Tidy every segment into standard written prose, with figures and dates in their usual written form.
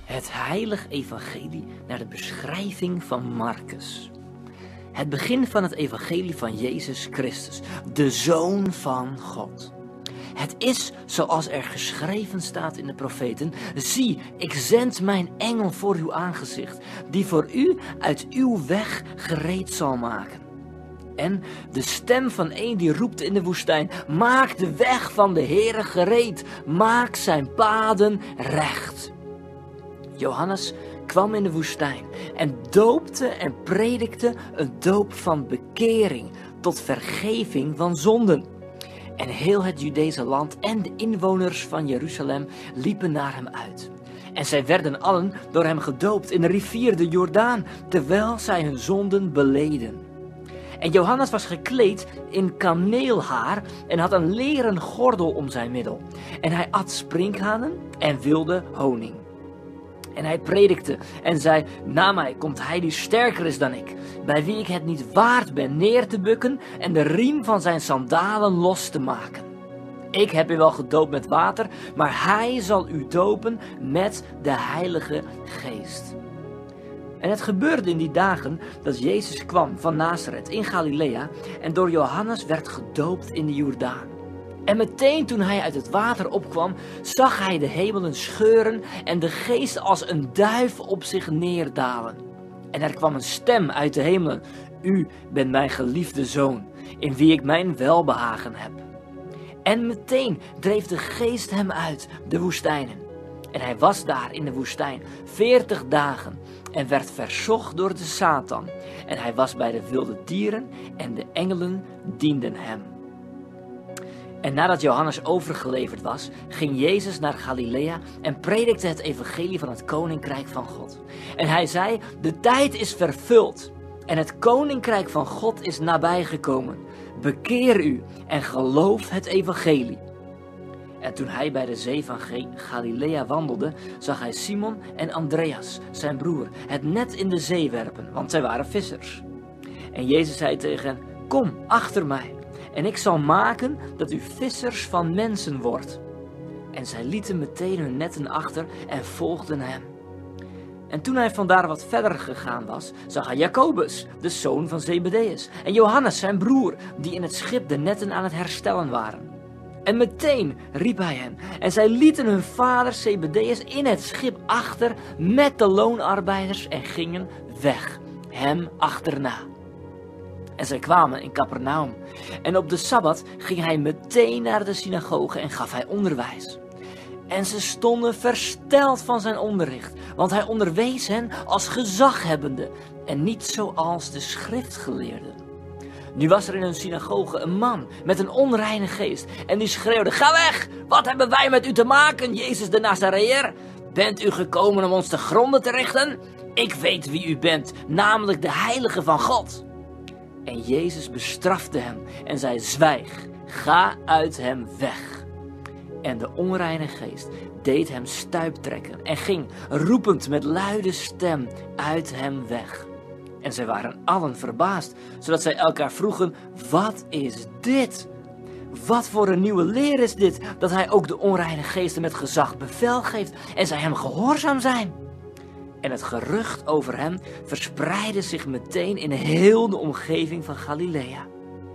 Het heilige evangelie naar de beschrijving van Marcus. Het begin van het evangelie van Jezus Christus, de Zoon van God. Het is zoals er geschreven staat in de profeten: zie, ik zend mijn engel voor uw aangezicht, die voor u uit uw weg gereed zal maken. En de stem van een die roept in de woestijn: maak de weg van de Heere gereed, maak zijn paden recht. Johannes kwam in de woestijn en doopte en predikte een doop van bekering tot vergeving van zonden. En heel het Judese land en de inwoners van Jeruzalem liepen naar hem uit. En zij werden allen door hem gedoopt in de rivier de Jordaan, terwijl zij hun zonden beleden. En Johannes was gekleed in kameelhaar en had een leren gordel om zijn middel. En hij at sprinkhanen en wilde honing. En hij predikte en zei: na mij komt hij die sterker is dan ik, bij wie ik het niet waard ben neer te bukken en de riem van zijn sandalen los te maken. Ik heb u wel gedoopt met water, maar hij zal u dopen met de Heilige Geest. En het gebeurde in die dagen dat Jezus kwam van Nazareth in Galilea en door Johannes werd gedoopt in de Jordaan. En meteen toen hij uit het water opkwam, zag hij de hemelen scheuren en de Geest als een duif op zich neerdalen. En er kwam een stem uit de hemelen: u bent mijn geliefde Zoon, in wie ik mijn welbehagen heb. En meteen dreef de Geest hem uit de woestijnen. En hij was daar in de woestijn 40 dagen en werd verzocht door de Satan. En hij was bij de wilde dieren en de engelen dienden hem. En nadat Johannes overgeleverd was, ging Jezus naar Galilea en predikte het evangelie van het koninkrijk van God. En hij zei: de tijd is vervuld en het koninkrijk van God is nabijgekomen. Bekeer u en geloof het evangelie. En toen hij bij de zee van Galilea wandelde, zag hij Simon en Andreas, zijn broer, het net in de zee werpen, want zij waren vissers. En Jezus zei tegen hen: kom achter mij. En ik zal maken dat u vissers van mensen wordt. En zij lieten meteen hun netten achter en volgden hem. En toen hij vandaar wat verder gegaan was, zag hij Jacobus, de zoon van Zebedeus, en Johannes, zijn broer, die in het schip de netten aan het herstellen waren. En meteen riep hij hen, en zij lieten hun vader Zebedeus in het schip achter met de loonarbeiders en gingen weg, hem achterna. En zij kwamen in Capernaum. En op de Sabbat ging hij meteen naar de synagoge en gaf hij onderwijs. En ze stonden versteld van zijn onderricht, want hij onderwees hen als gezaghebbende en niet zoals de schriftgeleerden. Nu was er in hun synagoge een man met een onreine geest en die schreeuwde: ga weg, wat hebben wij met u te maken, Jezus de Nazareër? Bent u gekomen om ons te gronden te richten? Ik weet wie u bent, namelijk de Heilige van God. En Jezus bestrafte hem en zei: zwijg, ga uit hem weg. En de onreine geest deed hem stuiptrekken en ging, roepend met luide stem, uit hem weg. En zij waren allen verbaasd, zodat zij elkaar vroegen: wat is dit? Wat voor een nieuwe leer is dit, dat hij ook de onreine geesten met gezag bevel geeft en zij hem gehoorzaam zijn? En het gerucht over hem verspreidde zich meteen in heel de omgeving van Galilea.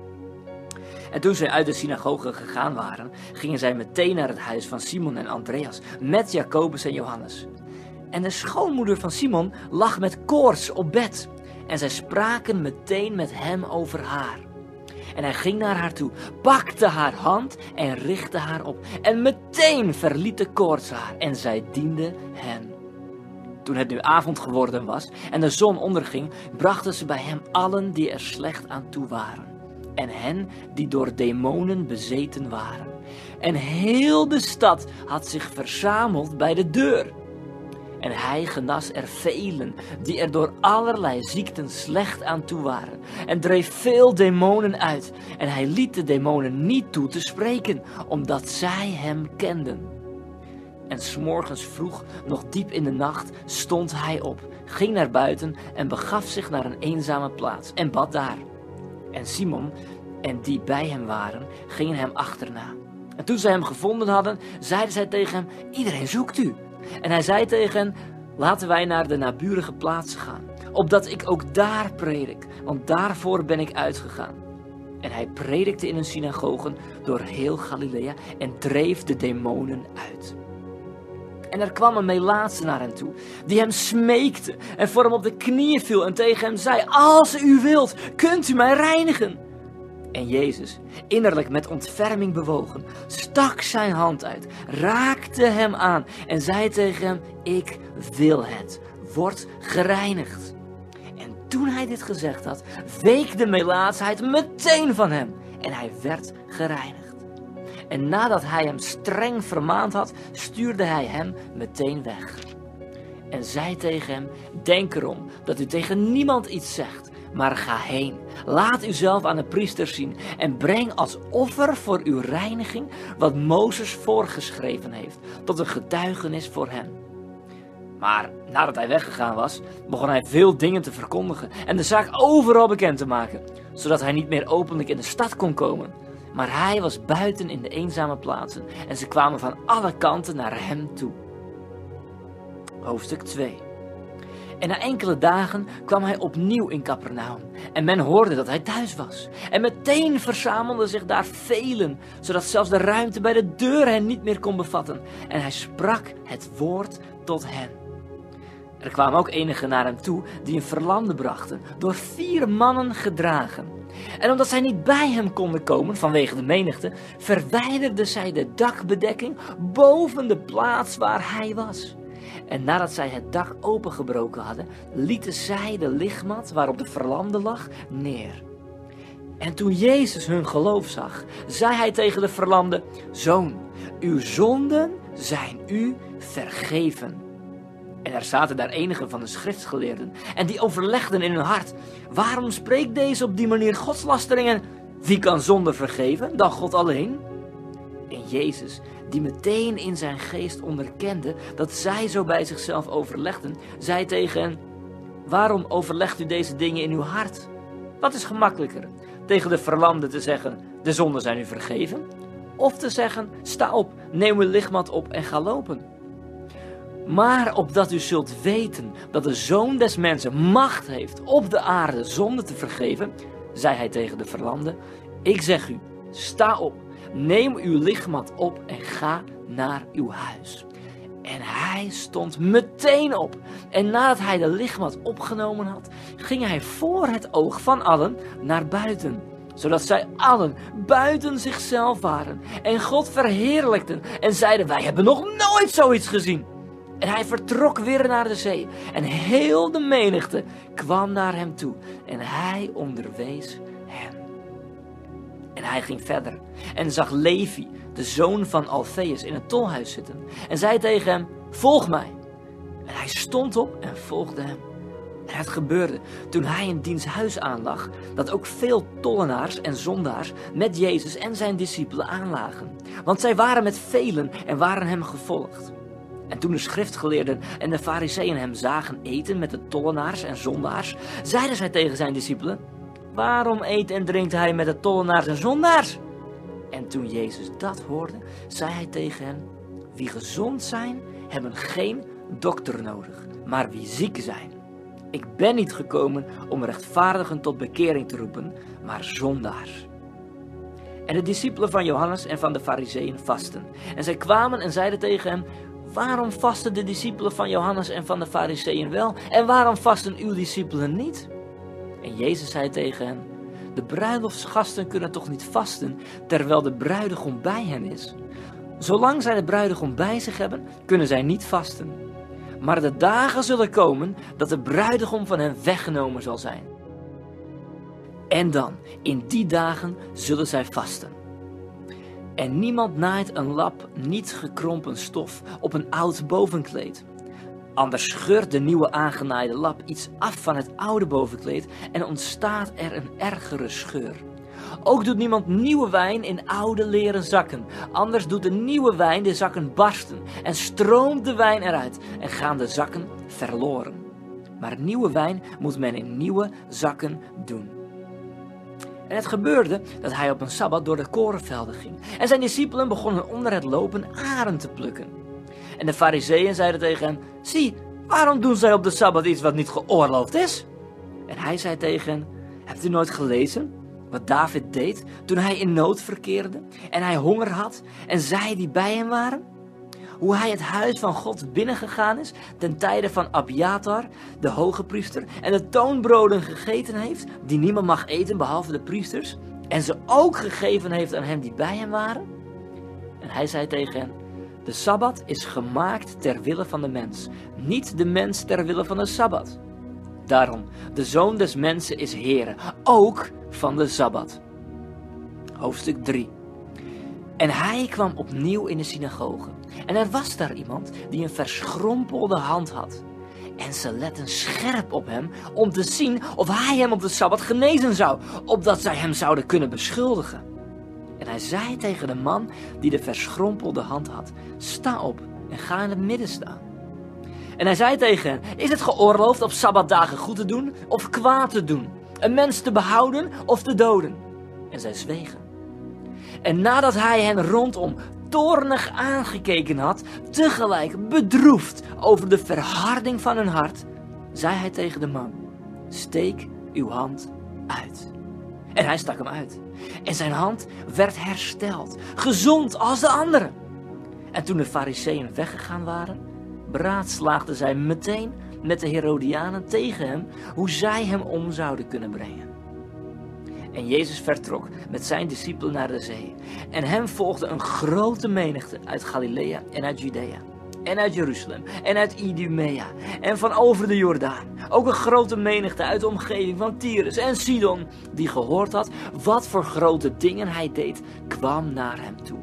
En toen zij uit de synagoge gegaan waren, gingen zij meteen naar het huis van Simon en Andreas, met Jacobus en Johannes. En de schoonmoeder van Simon lag met koorts op bed, en zij spraken meteen met hem over haar. En hij ging naar haar toe, pakte haar hand en richtte haar op. En meteen verliet de koorts haar, en zij diende hen. Toen het nu avond geworden was en de zon onderging, brachten ze bij hem allen die er slecht aan toe waren. En hen die door demonen bezeten waren. En heel de stad had zich verzameld bij de deur. En hij genas er velen die er door allerlei ziekten slecht aan toe waren. En dreef veel demonen uit. En hij liet de demonen niet toe te spreken, omdat zij hem kenden. En 's morgens vroeg, nog diep in de nacht, stond hij op, ging naar buiten en begaf zich naar een eenzame plaats en bad daar. En Simon en die bij hem waren, gingen hem achterna. En toen zij hem gevonden hadden, zeiden zij tegen hem: iedereen zoekt u. En hij zei tegen hen: laten wij naar de naburige plaatsen gaan, opdat ik ook daar predik, want daarvoor ben ik uitgegaan. En hij predikte in een synagogen door heel Galilea en dreef de demonen uit. En er kwam een melaatse naar hem toe, die hem smeekte en voor hem op de knieën viel en tegen hem zei: als u wilt, kunt u mij reinigen. En Jezus, innerlijk met ontferming bewogen, stak zijn hand uit, raakte hem aan en zei tegen hem: ik wil het, word gereinigd. En toen hij dit gezegd had, week de melaatsheid meteen van hem en hij werd gereinigd. En nadat hij hem streng vermaand had, stuurde hij hem meteen weg. En zei tegen hem: denk erom dat u tegen niemand iets zegt, maar ga heen. Laat uzelf aan de priesters zien en breng als offer voor uw reiniging wat Mozes voorgeschreven heeft, tot een getuigenis voor hen. Maar nadat hij weggegaan was, begon hij veel dingen te verkondigen en de zaak overal bekend te maken, zodat hij niet meer openlijk in de stad kon komen. Maar hij was buiten in de eenzame plaatsen en ze kwamen van alle kanten naar hem toe. Hoofdstuk 2. En na enkele dagen kwam hij opnieuw in Capernaum en men hoorde dat hij thuis was. En meteen verzamelden zich daar velen, zodat zelfs de ruimte bij de deur hen niet meer kon bevatten. En hij sprak het woord tot hen. Er kwamen ook enigen naar hem toe die een verlamde brachten, door 4 mannen gedragen. En omdat zij niet bij hem konden komen vanwege de menigte, verwijderden zij de dakbedekking boven de plaats waar hij was. En nadat zij het dak opengebroken hadden, lieten zij de lichtmat waarop de verlamde lag neer. En toen Jezus hun geloof zag, zei hij tegen de verlamde: zoon, uw zonden zijn u vergeven. En er zaten daar enigen van de schriftgeleerden en die overlegden in hun hart: waarom spreekt deze op die manier godslastering en wie kan zonde vergeven dan God alleen? En Jezus, die meteen in zijn geest onderkende dat zij zo bij zichzelf overlegden, zei tegen hen: waarom overlegt u deze dingen in uw hart? Wat is gemakkelijker, tegen de verlamde te zeggen: de zonden zijn u vergeven? Of te zeggen: sta op, neem uw lichtmat op en ga lopen? Maar opdat u zult weten dat de Zoon des Mensen macht heeft op de aarde zonde te vergeven, zei hij tegen de verlamde: ik zeg u, sta op, neem uw lichtmat op en ga naar uw huis. En hij stond meteen op. En nadat hij de lichtmat opgenomen had, ging hij voor het oog van allen naar buiten, zodat zij allen buiten zichzelf waren en God verheerlijkten en zeiden: wij hebben nog nooit zoiets gezien. En hij vertrok weer naar de zee en heel de menigte kwam naar hem toe en hij onderwees hen. En hij ging verder en zag Levi, de zoon van Alfeus, in het tolhuis zitten en zei tegen hem: volg mij. En hij stond op en volgde hem. En het gebeurde toen hij in diens huis aanlag, dat ook veel tollenaars en zondaars met Jezus en zijn discipelen aanlagen. Want zij waren met velen en waren hem gevolgd. En toen de schriftgeleerden en de fariseeën hem zagen eten met de tollenaars en zondaars, zeiden zij tegen zijn discipelen: waarom eet en drinkt hij met de tollenaars en zondaars? En toen Jezus dat hoorde, zei hij tegen hen: wie gezond zijn, hebben geen dokter nodig, maar wie ziek zijn. Ik ben niet gekomen om rechtvaardigen tot bekering te roepen, maar zondaars. En de discipelen van Johannes en van de fariseeën vasten. En zij kwamen en zeiden tegen hem: waarom vasten de discipelen van Johannes en van de fariseeën wel, en waarom vasten uw discipelen niet? En Jezus zei tegen hen: de bruiloftsgasten kunnen toch niet vasten, terwijl de bruidegom bij hen is? Zolang zij de bruidegom bij zich hebben, kunnen zij niet vasten. Maar de dagen zullen komen dat de bruidegom van hen weggenomen zal zijn. En dan, in die dagen, zullen zij vasten. En niemand naait een lap niet gekrompen stof op een oud bovenkleed. Anders scheurt de nieuwe aangenaaide lap iets af van het oude bovenkleed en ontstaat er een ergere scheur. Ook doet niemand nieuwe wijn in oude leren zakken. Anders doet de nieuwe wijn de zakken barsten en stroomt de wijn eruit en gaan de zakken verloren. Maar nieuwe wijn moet men in nieuwe zakken doen. En het gebeurde dat hij op een sabbat door de korenvelden ging. En zijn discipelen begonnen onder het lopen aren te plukken. En de fariseeën zeiden tegen hem: zie, waarom doen zij op de Sabbat iets wat niet geoorloofd is? En hij zei tegen hen, hebt u nooit gelezen wat David deed toen hij in nood verkeerde en hij honger had en zij die bij hem waren? Hoe hij het huis van God binnengegaan is ten tijde van Abiatar, de hoge priester, en de toonbroden gegeten heeft, die niemand mag eten behalve de priesters, en ze ook gegeven heeft aan hen die bij hem waren? En hij zei tegen hen, de Sabbat is gemaakt ter wille van de mens, niet de mens ter wille van de Sabbat. Daarom, de Zoon des Mensen is Heere, ook van de Sabbat. Hoofdstuk 3. En hij kwam opnieuw in de synagoge. En er was daar iemand die een verschrompelde hand had. En ze letten scherp op hem om te zien of hij hem op de Sabbat genezen zou, opdat zij hem zouden kunnen beschuldigen. En hij zei tegen de man die de verschrompelde hand had, sta op en ga in het midden staan. En hij zei tegen hen, is het geoorloofd op Sabbatdagen goed te doen of kwaad te doen? Een mens te behouden of te doden? En zij zwegen. En nadat hij hen rondom toornig aangekeken had, tegelijk bedroefd over de verharding van hun hart, zei hij tegen de man, steek uw hand uit. En hij stak hem uit. En zijn hand werd hersteld, gezond als de andere. En toen de Farizeeën weggegaan waren, beraadslaagden zij meteen met de Herodianen tegen hem, hoe zij hem om zouden kunnen brengen. En Jezus vertrok met zijn discipelen naar de zee. En hem volgde een grote menigte uit Galilea en uit Judea. En uit Jeruzalem en uit Idumea en van over de Jordaan. Ook een grote menigte uit de omgeving van Tyrus en Sidon, die gehoord had wat voor grote dingen hij deed, kwam naar hem toe.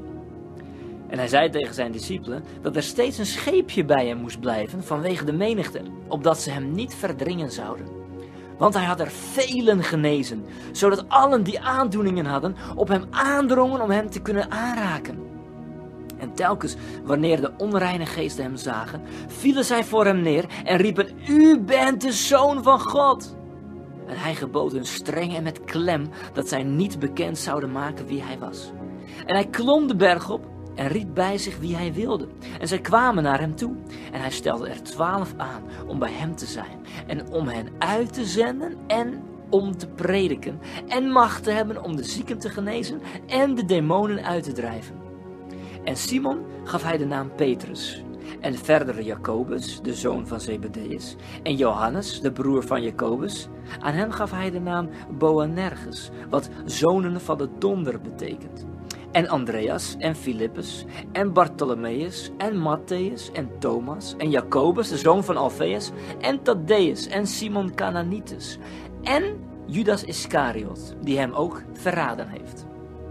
En hij zei tegen zijn discipelen dat er steeds een scheepje bij hem moest blijven vanwege de menigte, opdat ze hem niet verdringen zouden. Want hij had er velen genezen, zodat allen die aandoeningen hadden op hem aandrongen om hem te kunnen aanraken. En telkens wanneer de onreine geesten hem zagen, vielen zij voor hem neer en riepen, u bent de Zoon van God. En hij gebood hun streng en met klem dat zij niet bekend zouden maken wie hij was. En hij klom de berg op en riep bij zich wie hij wilde. En zij kwamen naar hem toe. En hij stelde er 12 aan om bij hem te zijn. En om hen uit te zenden en om te prediken. En macht te hebben om de zieken te genezen en de demonen uit te drijven. En Simon gaf hij de naam Petrus. En verder Jacobus, de zoon van Zebedeus. En Johannes, de broer van Jacobus. Aan hem gaf hij de naam Boanerges, wat zonen van de donder betekent. En Andreas en Filippus en Bartholomeus en Matthäus en Thomas en Jacobus, de zoon van Alfeus en Thaddeus en Simon Cananitus en Judas Iscariot, die hem ook verraden heeft.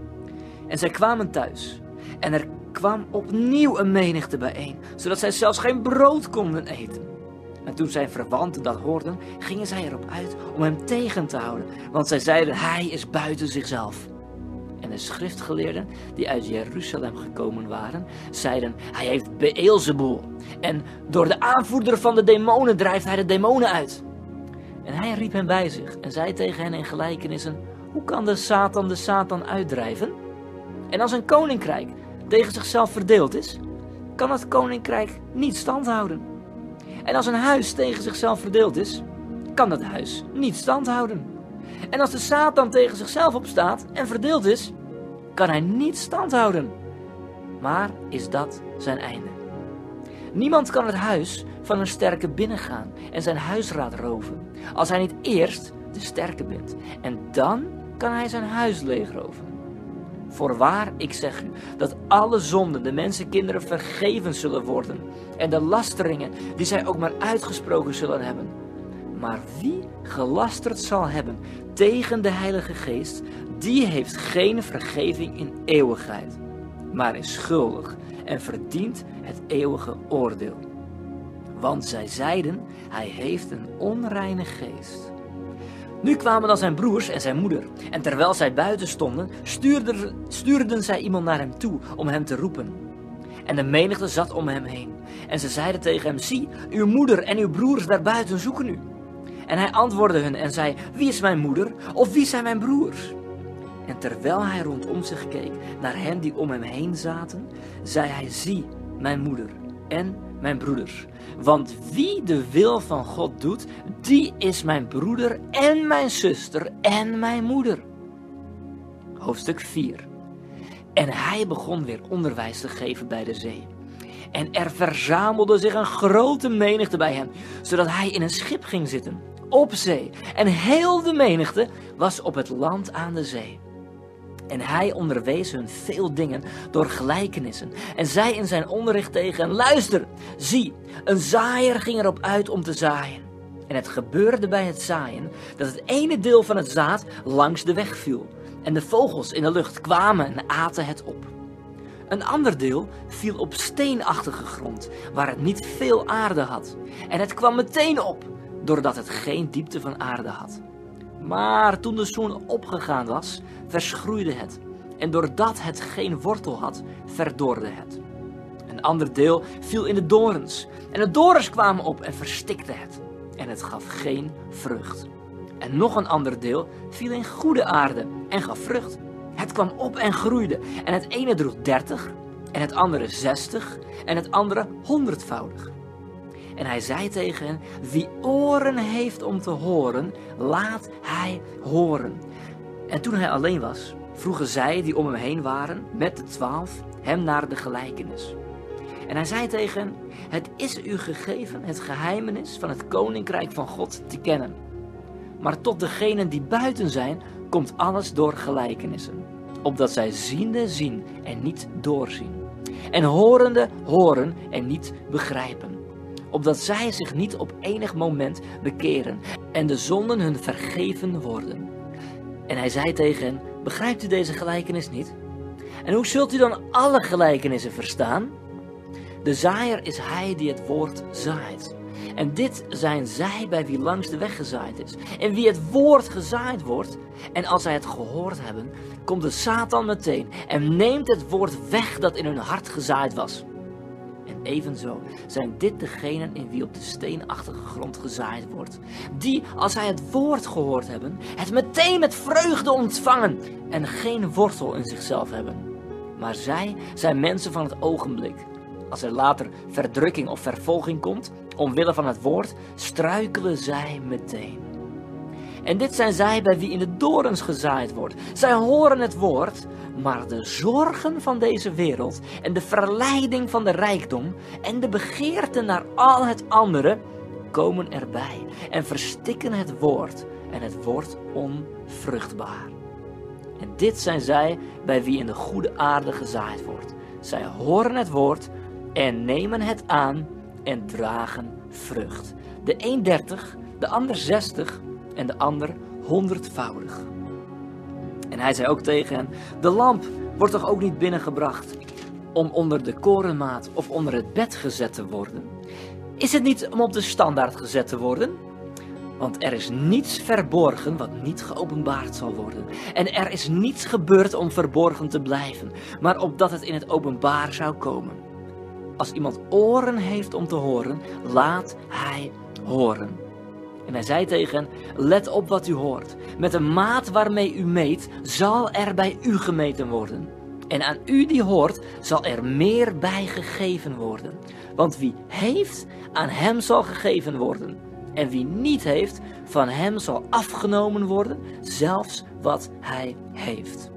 En zij kwamen thuis en er kwam opnieuw een menigte bijeen, zodat zij zelfs geen brood konden eten. En toen zijn verwanten dat hoorden, gingen zij erop uit om hem tegen te houden, want zij zeiden, hij is buiten zichzelf. En de schriftgeleerden die uit Jeruzalem gekomen waren, zeiden, hij heeft Beelzebul. En door de aanvoerder van de demonen drijft hij de demonen uit. En hij riep hen bij zich en zei tegen hen in gelijkenissen, hoe kan de Satan uitdrijven? En als een koninkrijk tegen zichzelf verdeeld is, kan het koninkrijk niet standhouden. En als een huis tegen zichzelf verdeeld is, kan dat huis niet standhouden. En als de Satan tegen zichzelf opstaat en verdeeld is, kan hij niet standhouden. Maar is dat zijn einde? Niemand kan het huis van een sterke binnengaan en zijn huisraad roven, als hij niet eerst de sterke bent. En dan kan hij zijn huis leegroven. Voorwaar, ik zeg u, dat alle zonden de mensenkinderen vergeven zullen worden, en de lasteringen die zij ook maar uitgesproken zullen hebben. Maar wie gelasterd zal hebben tegen de Heilige Geest, die heeft geen vergeving in eeuwigheid, maar is schuldig en verdient het eeuwige oordeel. Want zij zeiden, hij heeft een onreine geest. Nu kwamen dan zijn broers en zijn moeder, en terwijl zij buiten stonden, stuurden zij iemand naar hem toe om hem te roepen. En de menigte zat om hem heen, en ze zeiden tegen hem, zie, uw moeder en uw broers daarbuiten zoeken u. En hij antwoordde hun en zei, wie is mijn moeder of wie zijn mijn broers? En terwijl hij rondom zich keek naar hen die om hem heen zaten, zei hij, zie, mijn moeder en mijn broeders. Want wie de wil van God doet, die is mijn broeder en mijn zuster en mijn moeder. Hoofdstuk 4. En hij begon weer onderwijs te geven bij de zee. En er verzamelde zich een grote menigte bij hem, zodat hij in een schip ging zitten, op zee. En heel de menigte was op het land aan de zee. En hij onderwees hun veel dingen door gelijkenissen. En zei in zijn onderricht tegen hen: luister, zie, een zaaier ging erop uit om te zaaien. En het gebeurde bij het zaaien dat het ene deel van het zaad langs de weg viel. En de vogels in de lucht kwamen en aten het op. Een ander deel viel op steenachtige grond, waar het niet veel aarde had. En het kwam meteen op, doordat het geen diepte van aarde had. Maar toen de zon opgegaan was, verschroeide het. En doordat het geen wortel had, verdorde het. Een ander deel viel in de dorens. En de dorens kwamen op en verstikten het. En het gaf geen vrucht. En nog een ander deel viel in goede aarde en gaf vrucht. Het kwam op en groeide. En het ene droeg 30, en het andere 60, en het andere 100-voudig. En hij zei tegen hen: wie oren heeft om te horen, laat hij horen. En toen hij alleen was, vroegen zij die om hem heen waren, met de 12, hem naar de gelijkenis. En hij zei tegen hen: het is u gegeven het geheimenis van het koninkrijk van God te kennen. Maar tot degenen die buiten zijn, komt alles door gelijkenissen. Opdat zij ziende zien en niet doorzien. En horende horen en niet begrijpen. Opdat zij zich niet op enig moment bekeren en de zonden hun vergeven worden. En hij zei tegen hen: begrijpt u deze gelijkenis niet? En hoe zult u dan alle gelijkenissen verstaan? De zaaier is hij die het woord zaait. En dit zijn zij bij wie langs de weg gezaaid is. En wie het woord gezaaid wordt, en als zij het gehoord hebben, komt de Satan meteen en neemt het woord weg dat in hun hart gezaaid was. En evenzo zijn dit degenen in wie op de steenachtige grond gezaaid wordt. Die, als zij het woord gehoord hebben, het meteen met vreugde ontvangen en geen wortel in zichzelf hebben. Maar zij zijn mensen van het ogenblik. Als er later verdrukking of vervolging komt, omwille van het woord, struikelen zij meteen. En dit zijn zij bij wie in de dorens gezaaid wordt. Zij horen het woord, maar de zorgen van deze wereld en de verleiding van de rijkdom en de begeerte naar al het andere komen erbij en verstikken het woord en het wordt onvruchtbaar. En dit zijn zij bij wie in de goede aarde gezaaid wordt. Zij horen het woord en nemen het aan en dragen vrucht. De een 30, de ander 60 en de ander 100-voudig. En hij zei ook tegen hen: de lamp wordt toch ook niet binnengebracht om onder de korenmaat of onder het bed gezet te worden? Is het niet om op de standaard gezet te worden? Want er is niets verborgen wat niet geopenbaard zal worden. En er is niets gebeurd om verborgen te blijven, maar opdat het in het openbaar zou komen. Als iemand oren heeft om te horen, laat hij horen. En hij zei tegen hen: let op wat u hoort. Met de maat waarmee u meet, zal er bij u gemeten worden. En aan u die hoort, zal er meer bij gegeven worden. Want wie heeft, aan hem zal gegeven worden. En wie niet heeft, van hem zal afgenomen worden, zelfs wat hij heeft.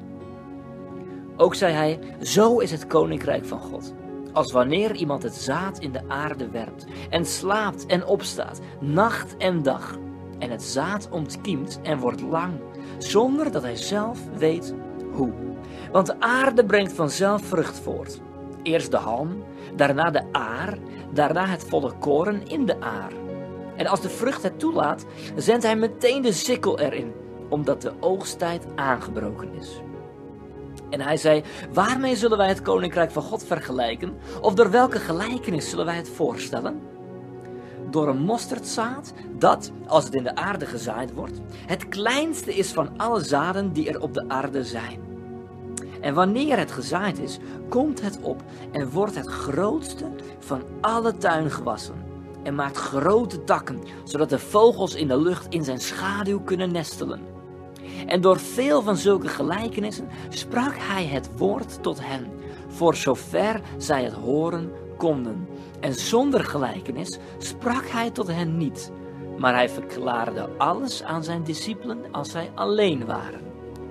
Ook zei hij: zo is het koninkrijk van God. Als wanneer iemand het zaad in de aarde werpt en slaapt en opstaat, nacht en dag. En het zaad ontkiemt en wordt lang, zonder dat hij zelf weet hoe. Want de aarde brengt vanzelf vrucht voort. Eerst de halm, daarna de aar, daarna het volle koren in de aar. En als de vrucht het toelaat, zendt hij meteen de sikkel erin, omdat de oogsttijd aangebroken is. En hij zei: waarmee zullen wij het koninkrijk van God vergelijken? Of door welke gelijkenis zullen wij het voorstellen? Door een mosterdzaad dat, als het in de aarde gezaaid wordt, het kleinste is van alle zaden die er op de aarde zijn. En wanneer het gezaaid is, komt het op en wordt het grootste van alle tuingewassen. En maakt grote takken, zodat de vogels in de lucht in zijn schaduw kunnen nestelen. En door veel van zulke gelijkenissen sprak hij het woord tot hen, voor zover zij het horen konden. En zonder gelijkenis sprak hij tot hen niet. Maar hij verklaarde alles aan zijn discipelen als zij alleen waren.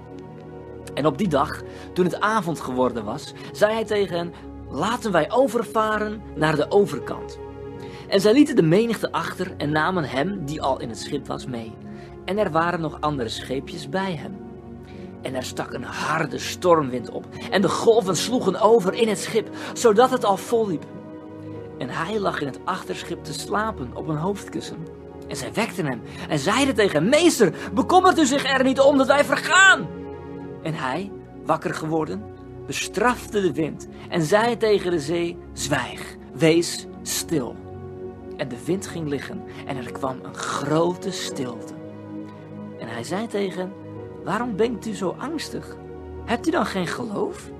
En op die dag, toen het avond geworden was, zei hij tegen hen: laten wij overvaren naar de overkant. En zij lieten de menigte achter en namen hem, die al in het schip was, mee. En er waren nog andere scheepjes bij hem. En er stak een harde stormwind op. En de golven sloegen over in het schip, zodat het al vol liep. En hij lag in het achterschip te slapen op een hoofdkussen. En zij wekten hem en zeiden tegen hem: meester, bekommert u zich er niet om dat wij vergaan? En hij, wakker geworden, bestrafte de wind en zei tegen de zee: zwijg, wees stil. En de wind ging liggen en er kwam een grote stilte. En hij zei tegen hen: waarom bent u zo angstig? Hebt u dan geen geloof?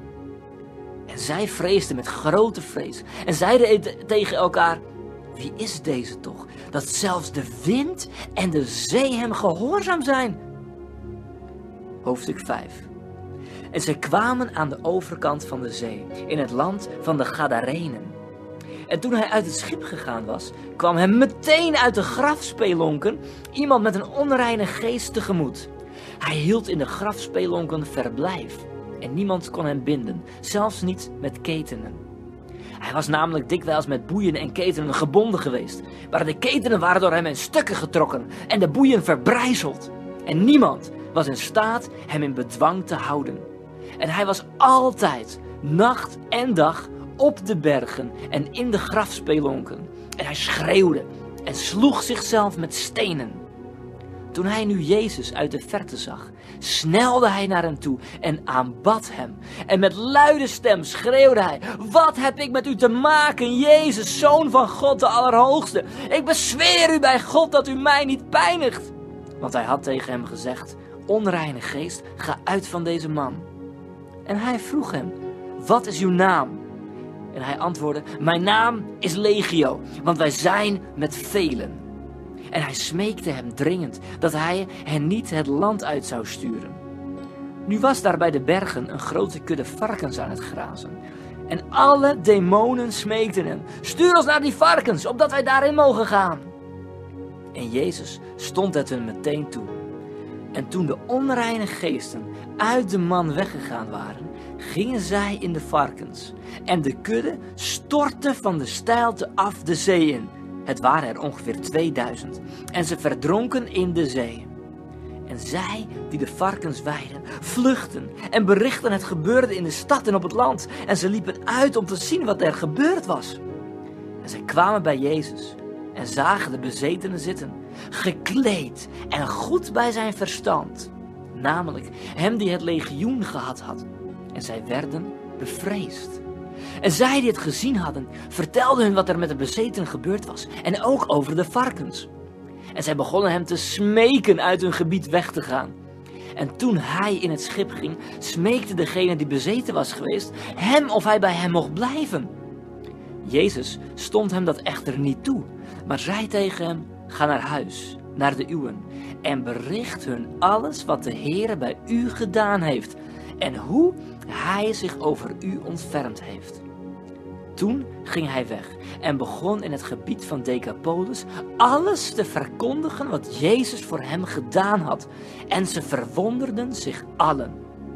En zij vreesden met grote vrees en zeiden tegen elkaar: wie is deze toch, dat zelfs de wind en de zee hem gehoorzaam zijn? Hoofdstuk 5. En zij kwamen aan de overkant van de zee, in het land van de Gadarenen. En toen hij uit het schip gegaan was, kwam hem meteen uit de grafspelonken iemand met een onreine geest tegemoet. Hij hield in de grafspelonken verblijf en niemand kon hem binden, zelfs niet met ketenen. Hij was namelijk dikwijls met boeien en ketenen gebonden geweest, maar de ketenen waren door hem in stukken getrokken en de boeien verbrijzeld. En niemand was in staat hem in bedwang te houden. En hij was altijd, nacht en dag, op de bergen en in de grafspelonken. En hij schreeuwde en sloeg zichzelf met stenen. Toen hij nu Jezus uit de verte zag, snelde hij naar hem toe en aanbad hem. En met luide stem schreeuwde hij: wat heb ik met u te maken, Jezus, Zoon van God de Allerhoogste? Ik bezweer u bij God dat u mij niet pijnigt. Want hij had tegen hem gezegd: onreine geest, ga uit van deze man. En hij vroeg hem: wat is uw naam? En hij antwoordde: mijn naam is Legio, want wij zijn met velen. En hij smeekte hem dringend dat hij hen niet het land uit zou sturen. Nu was daar bij de bergen een grote kudde varkens aan het grazen. En alle demonen smeekten hem: stuur ons naar die varkens, opdat wij daarin mogen gaan. En Jezus stond het hun meteen toe. En toen de onreine geesten uit de man weggegaan waren, gingen zij in de varkens. En de kudde stortte van de steilte af de zee in. Het waren er ongeveer 2000. En ze verdronken in de zee. En zij die de varkens weiden, vluchtten en berichtten het gebeurde in de stad en op het land. En ze liepen uit om te zien wat er gebeurd was. En zij kwamen bij Jezus en zagen de bezetene zitten, gekleed en goed bij zijn verstand. Namelijk hem die het legioen gehad had. En zij werden bevreesd. En zij die het gezien hadden, vertelden hun wat er met de bezetenen gebeurd was. En ook over de varkens. En zij begonnen hem te smeken uit hun gebied weg te gaan. En toen hij in het schip ging, smeekte degene die bezeten was geweest hem of hij bij hem mocht blijven. Jezus stond hem dat echter niet toe, maar zei tegen hem: ga naar huis, naar de uwen, en bericht hun alles wat de Heere bij u gedaan heeft en hoe hij zich over u ontfermd heeft. Toen ging hij weg en begon in het gebied van Decapolis alles te verkondigen wat Jezus voor hem gedaan had. En ze verwonderden zich allen.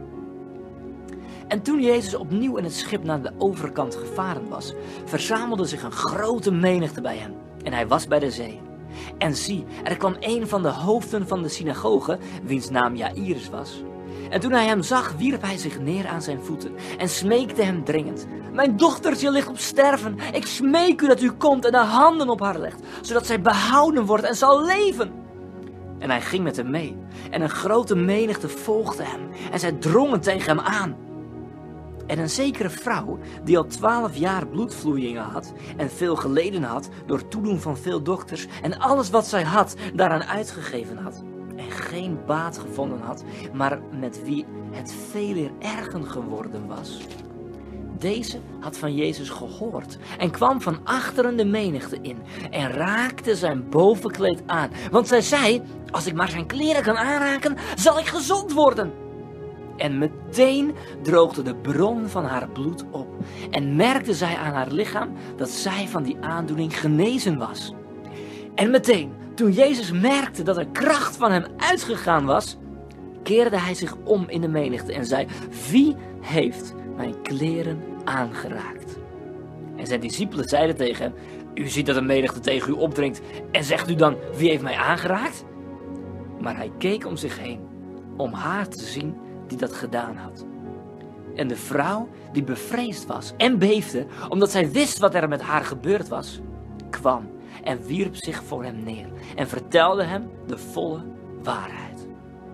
En toen Jezus opnieuw in het schip naar de overkant gevaren was, verzamelde zich een grote menigte bij hem. En hij was bij de zee. En zie, er kwam een van de hoofden van de synagoge, wiens naam Jairus was. En toen hij hem zag, wierp hij zich neer aan zijn voeten en smeekte hem dringend: mijn dochtertje ligt op sterven. Ik smeek u dat u komt en de handen op haar legt, zodat zij behouden wordt en zal leven. En hij ging met hem mee. En een grote menigte volgde hem en zij drongen tegen hem aan. En een zekere vrouw, die al 12 jaar bloedvloeien had en veel geleden had door toedoen van veel dokters en alles wat zij had daaraan uitgegeven had en geen baat gevonden had, maar met wie het veeleer erger geworden was. Deze had van Jezus gehoord en kwam van achteren de menigte in en raakte zijn bovenkleed aan. Want zij zei: als ik maar zijn kleren kan aanraken, zal ik gezond worden. En meteen droogde de bron van haar bloed op en merkte zij aan haar lichaam dat zij van die aandoening genezen was. En meteen, toen Jezus merkte dat er kracht van hem uitgegaan was, keerde hij zich om in de menigte en zei: wie heeft mijn kleren aangeraakt? En zijn discipelen zeiden tegen hem: u ziet dat een menigte tegen u opdringt en zegt u dan: wie heeft mij aangeraakt? Maar hij keek om zich heen om haar te zien die dat gedaan had. En de vrouw, die bevreesd was en beefde, omdat zij wist wat er met haar gebeurd was, kwam en wierp zich voor hem neer en vertelde hem de volle waarheid.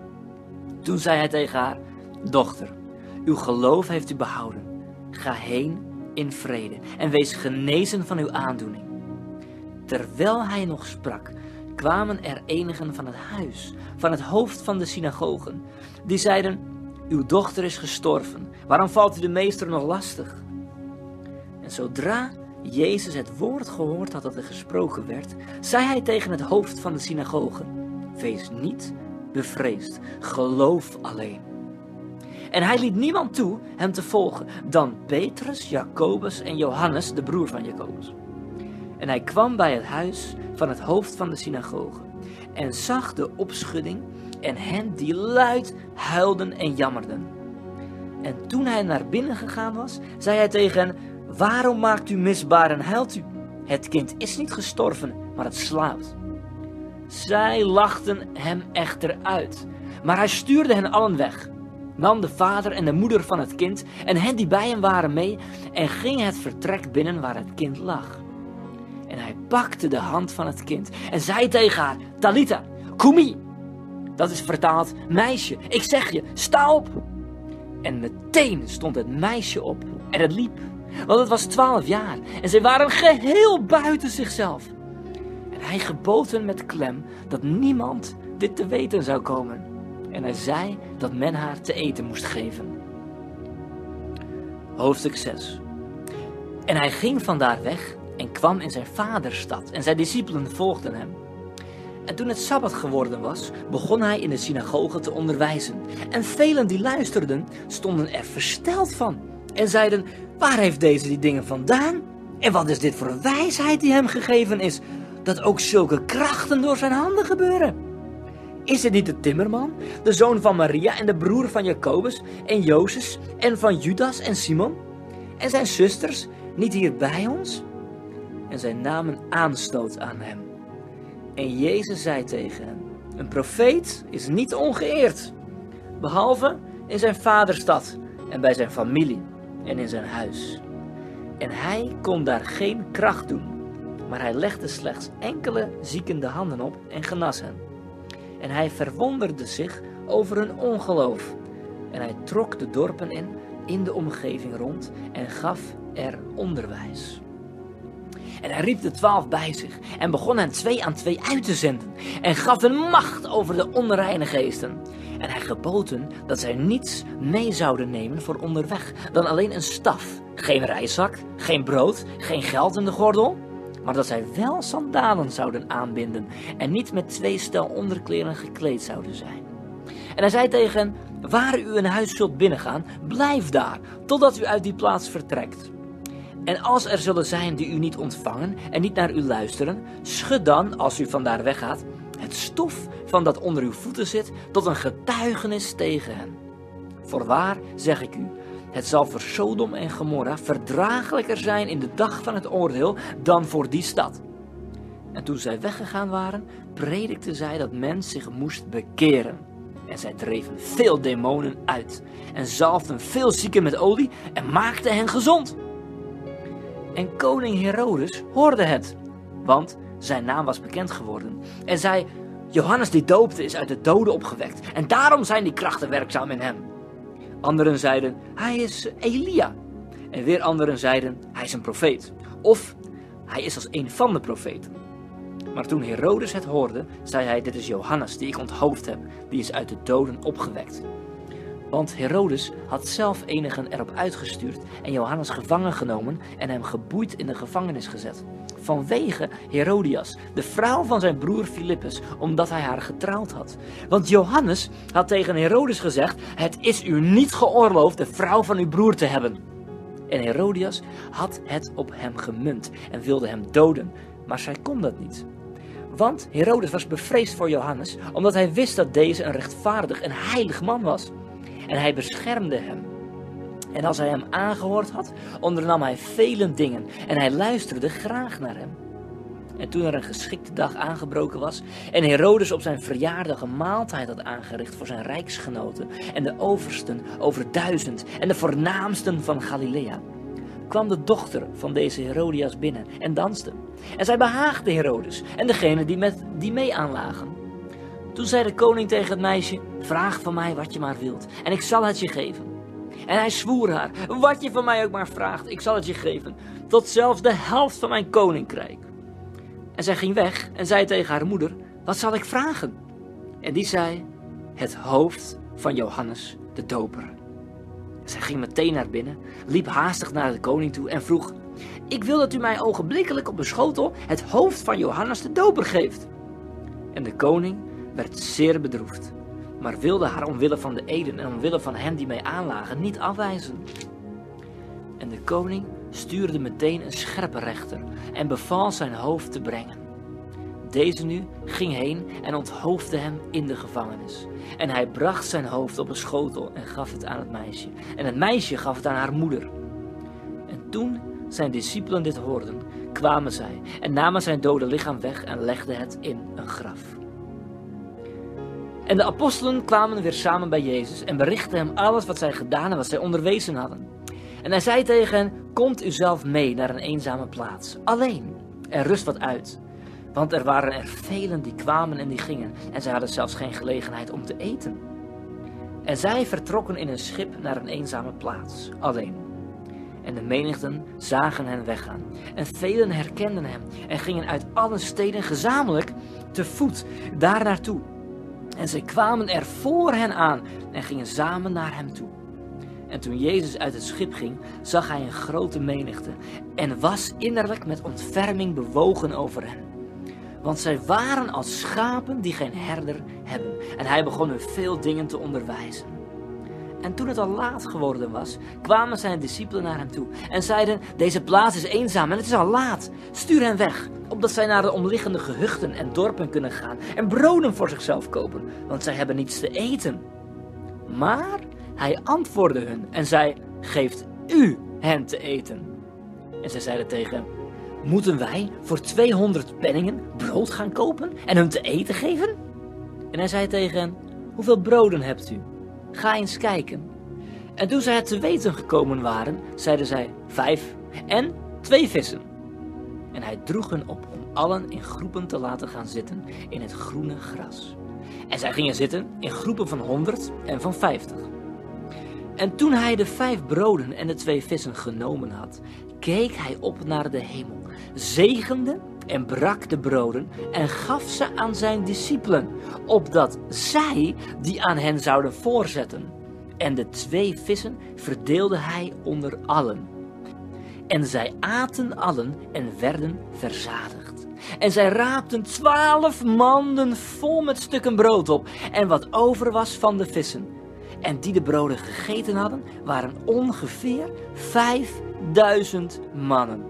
Toen zei hij tegen haar: dochter, uw geloof heeft u behouden. Ga heen in vrede en wees genezen van uw aandoening. Terwijl hij nog sprak, kwamen er enigen van het huis, van het hoofd van de synagogen, die zeiden: uw dochter is gestorven, waarom valt u de meester nog lastig? En zodra Jezus het woord gehoord had dat er gesproken werd, zei hij tegen het hoofd van de synagogen: wees niet bevreesd, geloof alleen. En hij liet niemand toe hem te volgen dan Petrus, Jacobus en Johannes, de broer van Jacobus. En hij kwam bij het huis van het hoofd van de synagoge en zag de opschudding en hen die luid huilden en jammerden. En toen hij naar binnen gegaan was, zei hij tegen hen: waarom maakt u misbaar en huilt u? Het kind is niet gestorven, maar het slaapt. Zij lachten hem echter uit, maar hij stuurde hen allen weg, nam de vader en de moeder van het kind en hen die bij hem waren mee en ging het vertrek binnen waar het kind lag. En hij pakte de hand van het kind en zei tegen haar: Talita, kumi. Dat is vertaald: meisje, ik zeg je, sta op. En meteen stond het meisje op en het liep, want het was 12 jaar en zij waren geheel buiten zichzelf. En hij gebood hen met klem dat niemand dit te weten zou komen. En hij zei dat men haar te eten moest geven. Hoofdstuk 6. En hij ging vandaar weg en kwam in zijn vaders stad en zijn discipelen volgden hem. En toen het Sabbat geworden was, begon hij in de synagoge te onderwijzen. En velen die luisterden, stonden er versteld van en zeiden: waar heeft deze die dingen vandaan? En wat is dit voor wijsheid die hem gegeven is, dat ook zulke krachten door zijn handen gebeuren? Is het niet de timmerman, de zoon van Maria en de broer van Jacobus en Jozes en van Judas en Simon? En zijn zusters niet hier bij ons? En zij namen aanstoot aan hem. En Jezus zei tegen hen: een profeet is niet ongeëerd, behalve in zijn vaderstad en bij zijn familie en in zijn huis. En hij kon daar geen kracht doen, maar hij legde slechts enkele zieken de handen op en genas hen. En hij verwonderde zich over hun ongeloof. En hij trok de dorpen in de omgeving rond en gaf er onderwijs. En hij riep de 12 bij zich en begon hen 2 aan 2 uit te zenden en gaf hen macht over de onreine geesten. En hij gebood hen dat zij niets mee zouden nemen voor onderweg dan alleen een staf, geen reiszak, geen brood, geen geld in de gordel, maar dat zij wel sandalen zouden aanbinden en niet met 2 stel onderkleren gekleed zouden zijn. En hij zei tegen hen: waar u een huis zult binnengaan, blijf daar, totdat u uit die plaats vertrekt. En als er zullen zijn die u niet ontvangen en niet naar u luisteren, schud dan, als u vandaar weggaat, het stof van dat onder uw voeten zit tot een getuigenis tegen hen. Voorwaar zeg ik u, het zal voor Sodom en Gomorra verdraaglijker zijn in de dag van het oordeel dan voor die stad. En toen zij weggegaan waren, predikten zij dat men zich moest bekeren. En zij dreven veel demonen uit en zalfden veel zieken met olie en maakten hen gezond. En koning Herodes hoorde het, want zijn naam was bekend geworden. En zei: Johannes die doopte is uit de doden opgewekt en daarom zijn die krachten werkzaam in hem. Anderen zeiden: hij is Elia. En weer anderen zeiden: hij is een profeet. Of hij is als een van de profeten. Maar toen Herodes het hoorde, zei hij: dit is Johannes die ik onthoofd heb, die is uit de doden opgewekt. Want Herodes had zelf enigen erop uitgestuurd en Johannes gevangen genomen en hem geboeid in de gevangenis gezet. Vanwege Herodias, de vrouw van zijn broer Filippus, omdat hij haar getrouwd had. Want Johannes had tegen Herodes gezegd: het is u niet geoorloofd de vrouw van uw broer te hebben. En Herodias had het op hem gemunt en wilde hem doden, maar zij kon dat niet. Want Herodes was bevreesd voor Johannes, omdat hij wist dat deze een rechtvaardig en heilig man was. En hij beschermde hem. En als hij hem aangehoord had, ondernam hij vele dingen en hij luisterde graag naar hem. En toen er een geschikte dag aangebroken was en Herodes op zijn verjaardag een maaltijd had aangericht voor zijn rijksgenoten en de oversten over 1000 en de voornaamsten van Galilea, kwam de dochter van deze Herodias binnen en danste. En zij behaagde Herodes en degenen die mee aanlagen. Toen zei de koning tegen het meisje: vraag van mij wat je maar wilt en ik zal het je geven. En hij zwoer haar: wat je van mij ook maar vraagt, ik zal het je geven, tot zelfs de helft van mijn koninkrijk. En zij ging weg en zei tegen haar moeder: wat zal ik vragen? En die zei: het hoofd van Johannes de Doper. Zij ging meteen naar binnen, liep haastig naar de koning toe en vroeg: ik wil dat u mij ogenblikkelijk op een schotel het hoofd van Johannes de Doper geeft. En de koning werd zeer bedroefd, maar wilde haar omwille van de eden en omwille van hen die mee aanlagen niet afwijzen. En de koning stuurde meteen een scherpe rechter en beval zijn hoofd te brengen. Deze nu ging heen en onthoofde hem in de gevangenis. En hij bracht zijn hoofd op een schotel en gaf het aan het meisje. En het meisje gaf het aan haar moeder. En toen zijn discipelen dit hoorden, kwamen zij en namen zijn dode lichaam weg en legden het in een graf. En de apostelen kwamen weer samen bij Jezus en berichtten hem alles wat zij gedaan en wat zij onderwezen hadden. En hij zei tegen hen: komt u zelf mee naar een eenzame plaats, alleen, en rust wat uit. Want er waren er velen die kwamen en die gingen, en zij hadden zelfs geen gelegenheid om te eten. En zij vertrokken in een schip naar een eenzame plaats, alleen. En de menigten zagen hen weggaan, en velen herkenden hem, en gingen uit alle steden gezamenlijk te voet daar naartoe. En zij kwamen er voor hen aan, en gingen samen naar hem toe. En toen Jezus uit het schip ging, zag hij een grote menigte, en was innerlijk met ontferming bewogen over hen. Want zij waren als schapen die geen herder hebben. En hij begon hun veel dingen te onderwijzen. En toen het al laat geworden was, kwamen zijn discipelen naar hem toe. En zeiden: deze plaats is eenzaam en het is al laat. Stuur hen weg, opdat zij naar de omliggende gehuchten en dorpen kunnen gaan. En broden voor zichzelf kopen, want zij hebben niets te eten. Maar hij antwoordde hun en zei: geeft u hen te eten. En zij zeiden tegen hem: moeten wij voor 200 penningen brood gaan kopen en hun te eten geven? En hij zei tegen hen: hoeveel broden hebt u? Ga eens kijken. En toen zij het te weten gekomen waren, zeiden zij: 5 en 2 vissen. En hij droeg hen op om allen in groepen te laten gaan zitten in het groene gras. En zij gingen zitten in groepen van 100 en van 50. En toen hij de 5 broden en de 2 vissen genomen had, keek hij op naar de hemel, zegende en brak de broden en gaf ze aan zijn discipelen, opdat zij die aan hen zouden voorzetten. En de 2 vissen verdeelde hij onder allen. En zij aten allen en werden verzadigd. En zij raapten 12 manden vol met stukken brood op en wat over was van de vissen. En die de broden gegeten hadden, waren ongeveer 5000 mannen.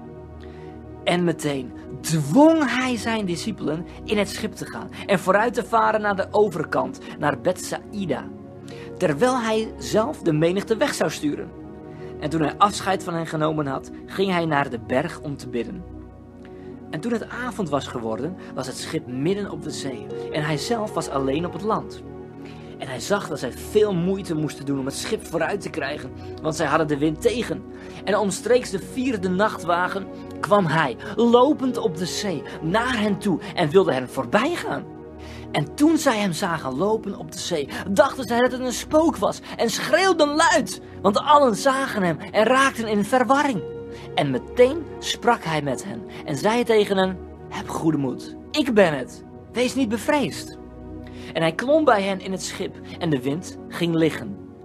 En meteen dwong hij zijn discipelen in het schip te gaan en vooruit te varen naar de overkant, naar Bethsaïda, terwijl hij zelf de menigte weg zou sturen. En toen hij afscheid van hen genomen had, ging hij naar de berg om te bidden. En toen het avond was geworden, was het schip midden op de zee en hij zelf was alleen op het land. En hij zag dat zij veel moeite moesten doen om het schip vooruit te krijgen, want zij hadden de wind tegen. En omstreeks de 4e nachtwagen kwam hij, lopend op de zee, naar hen toe en wilde hen voorbij gaan. En toen zij hem zagen lopen op de zee, dachten zij dat het een spook was en schreeuwden luid, want allen zagen hem en raakten in verwarring. En meteen sprak hij met hen en zei tegen hen: heb goede moed, ik ben het, wees niet bevreesd. En hij klom bij hen in het schip en de wind ging liggen.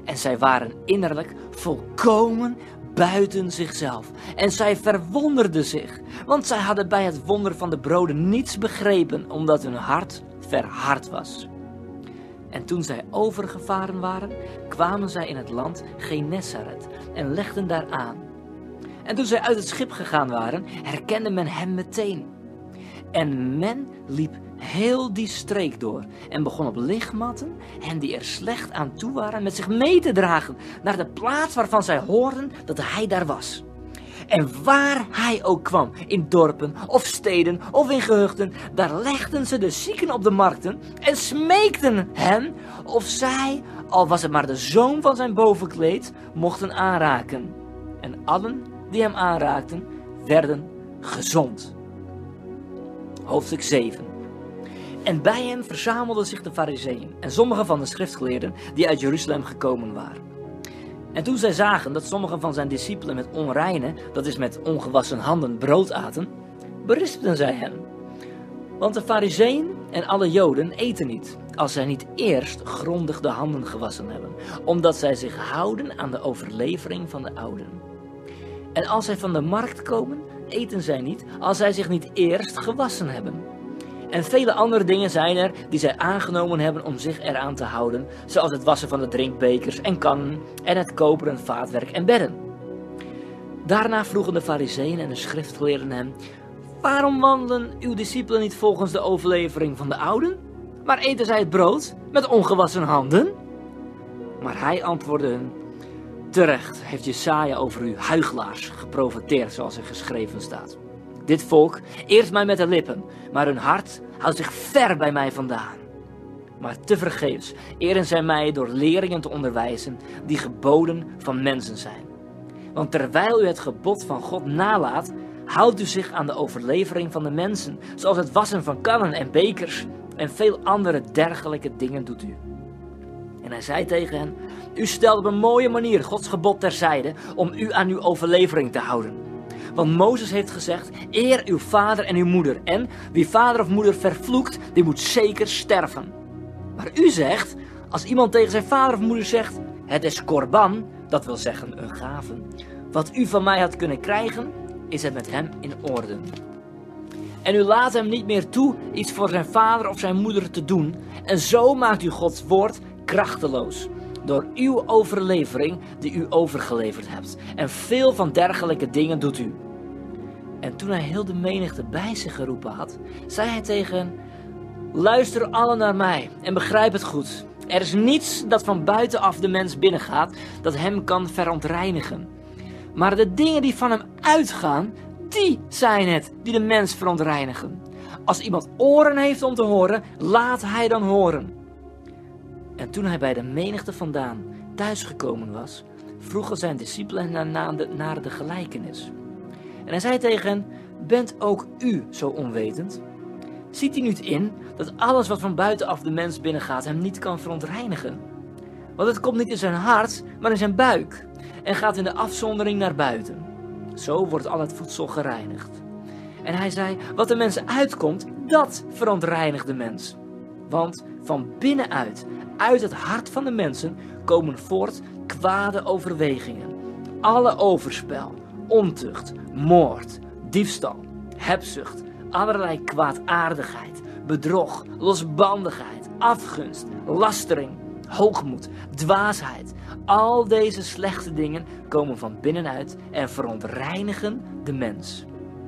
En zij waren innerlijk volkomen buiten zichzelf. En zij verwonderden zich, want zij hadden bij het wonder van de broden niets begrepen, omdat hun hart verhard was. En toen zij overgevaren waren, kwamen zij in het land Genesaret en legden daar aan. En toen zij uit het schip gegaan waren, herkende men hem meteen. En men liep heel die streek door en begon op lichtmatten hen die er slecht aan toe waren met zich mee te dragen naar de plaats waarvan zij hoorden dat hij daar was. En waar hij ook kwam, in dorpen of steden of in gehuchten, daar legden ze de zieken op de markten en smeekten hen of zij, al was het maar de zoom van zijn bovenkleed, mochten aanraken. En allen die hem aanraakten, werden gezond. Hoofdstuk 7. En bij hem verzamelden zich de Farizeeën en sommigen van de schriftgeleerden die uit Jeruzalem gekomen waren. En toen zij zagen dat sommigen van zijn discipelen met onreine, dat is met ongewassen handen, brood aten, berispten zij hen. Want de Farizeeën en alle Joden eten niet, als zij niet eerst grondig de handen gewassen hebben, omdat zij zich houden aan de overlevering van de ouden. En als zij van de markt komen, eten zij niet, als zij zich niet eerst gewassen hebben. En vele andere dingen zijn er die zij aangenomen hebben om zich eraan te houden, zoals het wassen van de drinkbekers en kannen en het koperen vaatwerk en bedden. Daarna vroegen de Farizeeën en de schriftgeleerden hem: waarom wandelen uw discipelen niet volgens de overlevering van de ouden, maar eten zij het brood met ongewassen handen? Maar hij antwoordde hun: terecht heeft Jesaja over u huichelaars geprofeteerd, zoals er geschreven staat. Dit volk eert mij met de lippen, maar hun hart houdt zich ver bij mij vandaan. Maar tevergeefs eren zij mij door leringen te onderwijzen die geboden van mensen zijn. Want terwijl u het gebod van God nalaat, houdt u zich aan de overlevering van de mensen, zoals het wassen van kannen en bekers en veel andere dergelijke dingen doet u. En hij zei tegen hen: u stelt op een mooie manier Gods gebod terzijde om u aan uw overlevering te houden. Want Mozes heeft gezegd: eer uw vader en uw moeder. En wie vader of moeder vervloekt, die moet zeker sterven. Maar u zegt, als iemand tegen zijn vader of moeder zegt: het is korban, dat wil zeggen een gave, wat u van mij had kunnen krijgen, is het met hem in orde. En u laat hem niet meer toe iets voor zijn vader of zijn moeder te doen. En zo maakt u Gods woord krachteloos. Door uw overlevering die u overgeleverd hebt. En veel van dergelijke dingen doet u. En toen hij heel de menigte bij zich geroepen had, zei hij tegen hen: luister allen naar mij en begrijp het goed. Er is niets dat van buitenaf de mens binnengaat dat hem kan verontreinigen. Maar de dingen die van hem uitgaan, die zijn het die de mens verontreinigen. Als iemand oren heeft om te horen, laat hij dan horen. En toen hij bij de menigte vandaan thuisgekomen was, vroegen zijn discipelen naar de gelijkenis. En hij zei tegen hen: bent ook u zo onwetend? Ziet u niet in dat alles wat van buitenaf de mens binnengaat hem niet kan verontreinigen? Want het komt niet in zijn hart, maar in zijn buik en gaat in de afzondering naar buiten. Zo wordt al het voedsel gereinigd. En hij zei: wat de mensen uitkomt, dat verontreinigt de mens. Want van binnenuit, uit het hart van de mensen, komen voort kwade overwegingen. Alle overspel, ontucht, moord, diefstal, hebzucht, allerlei kwaadaardigheid, bedrog, losbandigheid, afgunst, lastering, hoogmoed, dwaasheid. Al deze slechte dingen komen van binnenuit en verontreinigen de mens.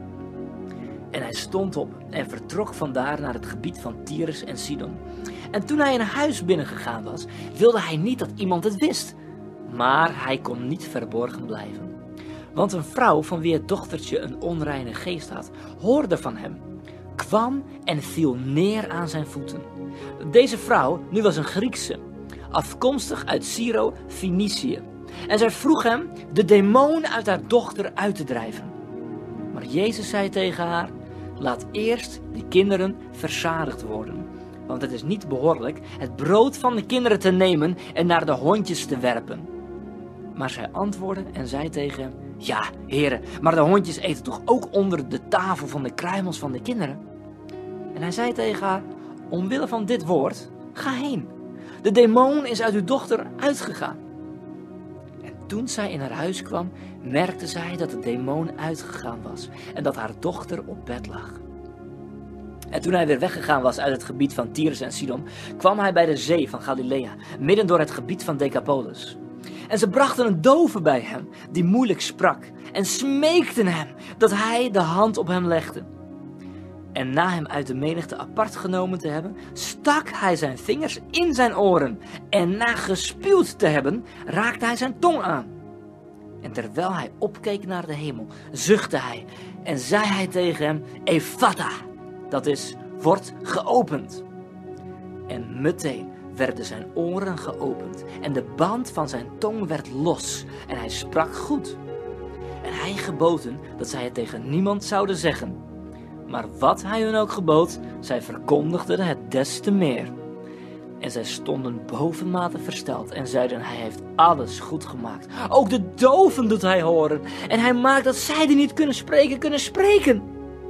En hij stond op en vertrok vandaar naar het gebied van Tyrus en Sidon. En toen hij een huis binnengegaan was, wilde hij niet dat iemand het wist. Maar hij kon niet verborgen blijven. Want een vrouw van wie het dochtertje een onreine geest had, hoorde van hem, kwam en viel neer aan zijn voeten. Deze vrouw, nu was een Griekse, afkomstig uit Syro-Fenicië. En zij vroeg hem de demon uit haar dochter uit te drijven. Maar Jezus zei tegen haar: laat eerst die kinderen verzadigd worden. Want het is niet behoorlijk het brood van de kinderen te nemen en naar de hondjes te werpen. Maar zij antwoordde en zei tegen hem: ja, heren, maar de hondjes eten toch ook onder de tafel van de kruimels van de kinderen? En hij zei tegen haar: omwille van dit woord, ga heen. De demon is uit uw dochter uitgegaan. toen zij in haar huis kwam, merkte zij dat de demon uitgegaan was en dat haar dochter op bed lag. En toen hij weer weggegaan was uit het gebied van Tyrus en Sidon, kwam hij bij de zee van Galilea, midden door het gebied van Decapolis. En ze brachten een dove bij hem, die moeilijk sprak, en smeekten hem dat hij de hand op hem legde. En na hem uit de menigte apart genomen te hebben, stak hij zijn vingers in zijn oren, en na gespuwd te hebben, raakte hij zijn tong aan. En terwijl hij opkeek naar de hemel, zuchtte hij en zei hij tegen hem, Ephata, dat is, wordt geopend. En meteen werden zijn oren geopend en de band van zijn tong werd los en hij sprak goed. En hij gebood hun dat zij het tegen niemand zouden zeggen. Maar wat hij hun ook gebood, zij verkondigden het des te meer. En zij stonden bovenmate versteld en zeiden, hij heeft alles goed gemaakt. Ook de doven doet hij horen en hij maakt dat zij die niet kunnen spreken.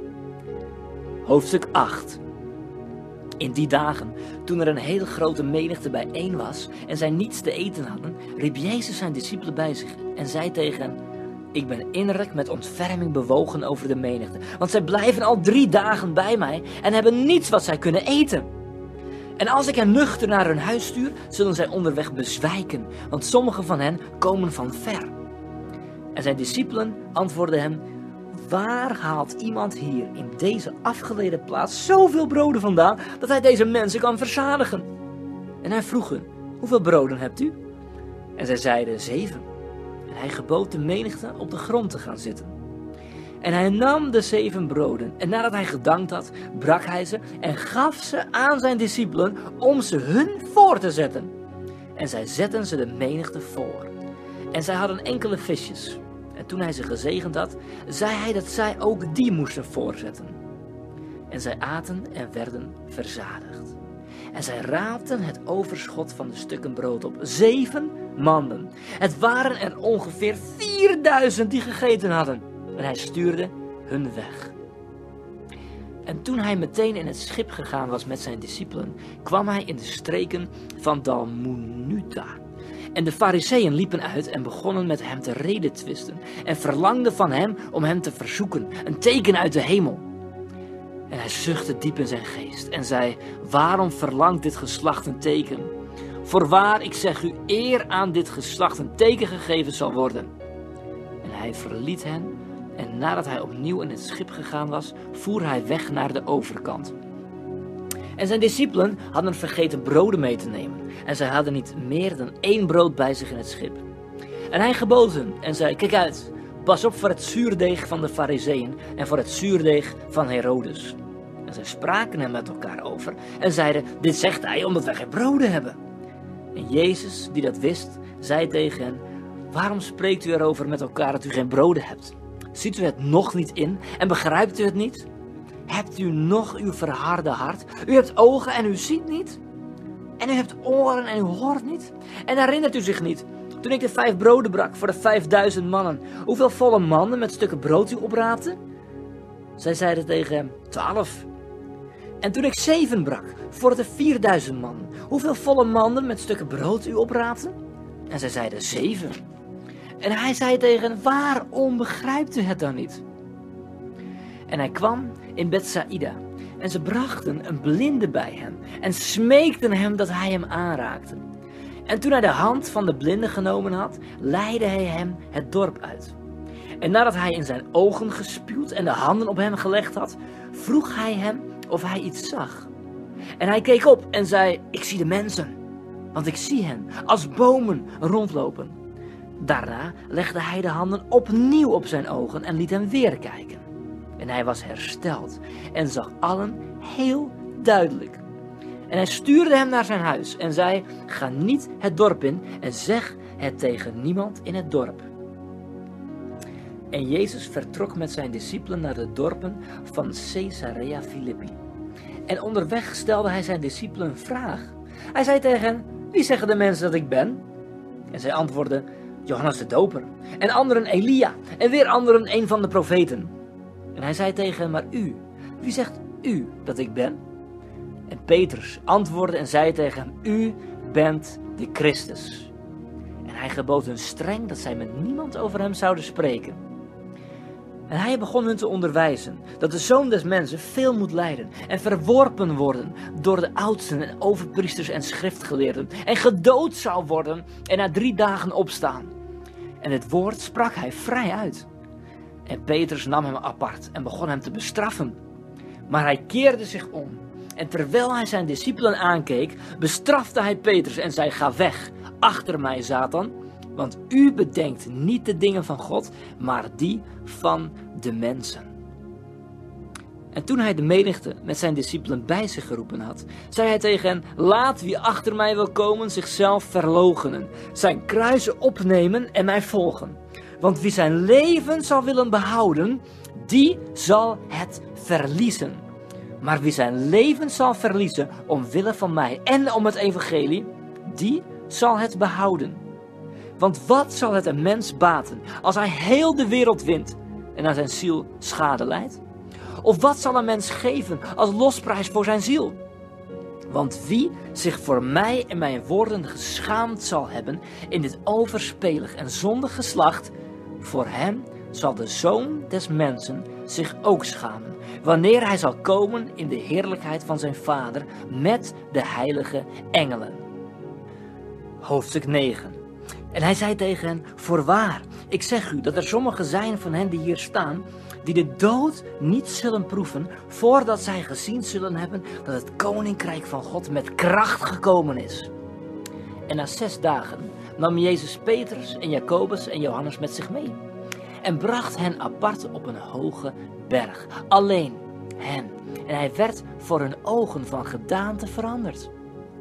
Hoofdstuk 8. In die dagen, toen er een heel grote menigte bijeen was en zij niets te eten hadden, riep Jezus zijn discipelen bij zich en zei tegen hen, ik ben innerlijk met ontferming bewogen over de menigte, want zij blijven al 3 dagen bij mij en hebben niets wat zij kunnen eten. En als ik hen nuchter naar hun huis stuur, zullen zij onderweg bezwijken, want sommigen van hen komen van ver. En zijn discipelen antwoordden hem, waar haalt iemand hier in deze afgelegen plaats zoveel broden vandaan, dat hij deze mensen kan verzadigen? En hij vroeg hen, hoeveel broden hebt u? En zij zeiden, 7. En hij gebood de menigte op de grond te gaan zitten. En hij nam de 7 broden, en nadat hij gedankt had, brak hij ze en gaf ze aan zijn discipelen om ze hun voor te zetten. En zij zetten ze de menigte voor. En zij hadden enkele visjes. En toen hij ze gezegend had, zei hij dat zij ook die moesten voorzetten. En zij aten en werden verzadigd. En zij raapten het overschot van de stukken brood op, 7 manden. Het waren er ongeveer 4000 die gegeten hadden. En hij stuurde hun weg. En toen hij meteen in het schip gegaan was met zijn discipelen, kwam hij in de streken van Dalmanuta. En de Farizeeën liepen uit en begonnen met hem te redetwisten en verlangden van hem om hem te verzoeken, een teken uit de hemel. En hij zuchtte diep in zijn geest en zei, waarom verlangt dit geslacht een teken? Voorwaar, ik zeg u, eer aan dit geslacht een teken gegeven zal worden. En hij verliet hen en nadat hij opnieuw in het schip gegaan was, voer hij weg naar de overkant. En zijn discipelen hadden vergeten broden mee te nemen. En zij hadden niet meer dan 1 brood bij zich in het schip. En hij gebood hen en zei, kijk uit, pas op voor het zuurdeeg van de Farizeeën en voor het zuurdeeg van Herodes. En zij spraken er met elkaar over en zeiden, dit zegt hij omdat wij geen broden hebben. En Jezus, die dat wist, zei tegen hen, waarom spreekt u erover met elkaar dat u geen broden hebt? Ziet u het nog niet in en begrijpt u het niet? Hebt u nog uw verharde hart? U hebt ogen en u ziet niet? En u hebt oren en u hoort niet? En herinnert u zich niet, toen ik de 5 broden brak voor de 5000 mannen, hoeveel volle manden met stukken brood u opraapte? Zij zeiden tegen hem, 12. En toen ik 7 brak voor de 4000 mannen, hoeveel volle manden met stukken brood u opraapte? En zij zeiden, 7. En hij zei tegen hen, waarom begrijpt u het dan niet? En hij kwam in Bethsaida en ze brachten een blinde bij hem en smeekten hem dat hij hem aanraakte. En toen hij de hand van de blinde genomen had, leidde hij hem het dorp uit. En nadat hij in zijn ogen gespuwd en de handen op hem gelegd had, vroeg hij hem of hij iets zag. En hij keek op en zei, ik zie de mensen, want ik zie hen als bomen rondlopen. Daarna legde hij de handen opnieuw op zijn ogen en liet hem weer kijken. En hij was hersteld en zag allen heel duidelijk. En hij stuurde hem naar zijn huis en zei, ga niet het dorp in en zeg het tegen niemand in het dorp. En Jezus vertrok met zijn discipelen naar de dorpen van Caesarea Philippi. En onderweg stelde hij zijn discipelen een vraag. Hij zei tegen hen, wie zeggen de mensen dat ik ben? En zij antwoordden, Johannes de Doper. En anderen Elia. En weer anderen een van de profeten. En hij zei tegen hen, maar u, wie zegt u dat ik ben? En Petrus antwoordde en zei tegen hem, u bent de Christus. En hij gebood hun streng dat zij met niemand over hem zouden spreken. En hij begon hun te onderwijzen dat de Zoon des Mensen veel moet lijden en verworpen worden door de oudsten en overpriesters en schriftgeleerden en gedood zou worden en na 3 dagen opstaan. En het woord sprak hij vrij uit. En Petrus nam hem apart en begon hem te bestraffen. Maar hij keerde zich om en terwijl hij zijn discipelen aankeek, bestrafte hij Petrus en zei: ga weg, achter mij, Satan. Want u bedenkt niet de dingen van God, maar die van de mensen. En toen hij de menigte met zijn discipelen bij zich geroepen had, zei hij tegen hen: laat wie achter mij wil komen zichzelf verloochenen, zijn kruisen opnemen en mij volgen. Want wie zijn leven zal willen behouden, die zal het verliezen. Maar wie zijn leven zal verliezen omwille van mij en om het evangelie, die zal het behouden. Want wat zal het een mens baten als hij heel de wereld wint en aan zijn ziel schade lijdt? Of wat zal een mens geven als losprijs voor zijn ziel? Want wie zich voor mij en mijn woorden geschaamd zal hebben in dit overspelig en zondig geslacht, voor hem zal de Zoon des Mensen zich ook schamen, wanneer hij zal komen in de heerlijkheid van zijn Vader met de heilige engelen. Hoofdstuk 9. En hij zei tegen hen: voorwaar, ik zeg u dat er sommigen zijn van hen die hier staan, die de dood niet zullen proeven, voordat zij gezien zullen hebben dat het koninkrijk van God met kracht gekomen is. En na 6 dagen nam Jezus Petrus en Jacobus en Johannes met zich mee en bracht hen apart op een hoge berg, alleen hen. En hij werd voor hun ogen van gedaante veranderd.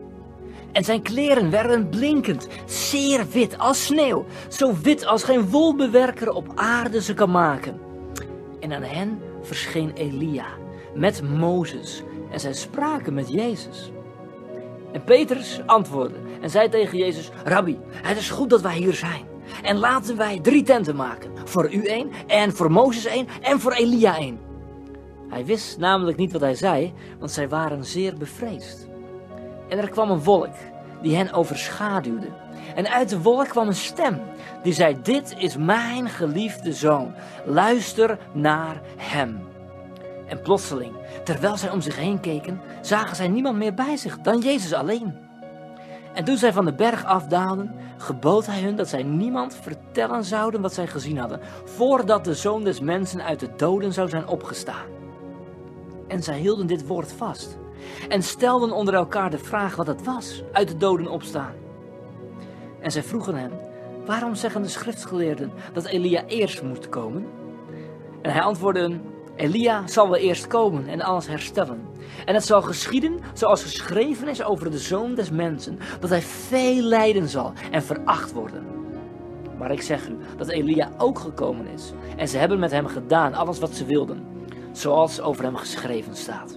En zijn kleren werden blinkend, zeer wit als sneeuw, zo wit als geen wolbewerker op aarde ze kan maken. En aan hen verscheen Elia met Mozes en zij spraken met Jezus. En Petrus antwoordde en zei tegen Jezus: Rabbi, het is goed dat wij hier zijn. En laten wij 3 tenten maken, voor u 1 en voor Mozes 1 en voor Elia 1. Hij wist namelijk niet wat hij zei, want zij waren zeer bevreesd. En er kwam een wolk die hen overschaduwde. En uit de wolk kwam een stem die zei: dit is mijn geliefde zoon, luister naar hem. En plotseling, terwijl zij om zich heen keken, zagen zij niemand meer bij zich dan Jezus alleen. En toen zij van de berg afdaalden, gebood hij hun dat zij niemand vertellen zouden wat zij gezien hadden, voordat de Zoon des Mensen uit de doden zou zijn opgestaan. En zij hielden dit woord vast en stelden onder elkaar de vraag wat het was, uit de doden opstaan. En zij vroegen hem: waarom zeggen de schriftgeleerden dat Elia eerst moet komen? En hij antwoordde hen: Elia zal wel eerst komen en alles herstellen. En het zal geschieden zoals geschreven is over de Zoon des Mensen, dat hij veel lijden zal en veracht worden. Maar ik zeg u dat Elia ook gekomen is. En ze hebben met hem gedaan alles wat ze wilden, zoals over hem geschreven staat.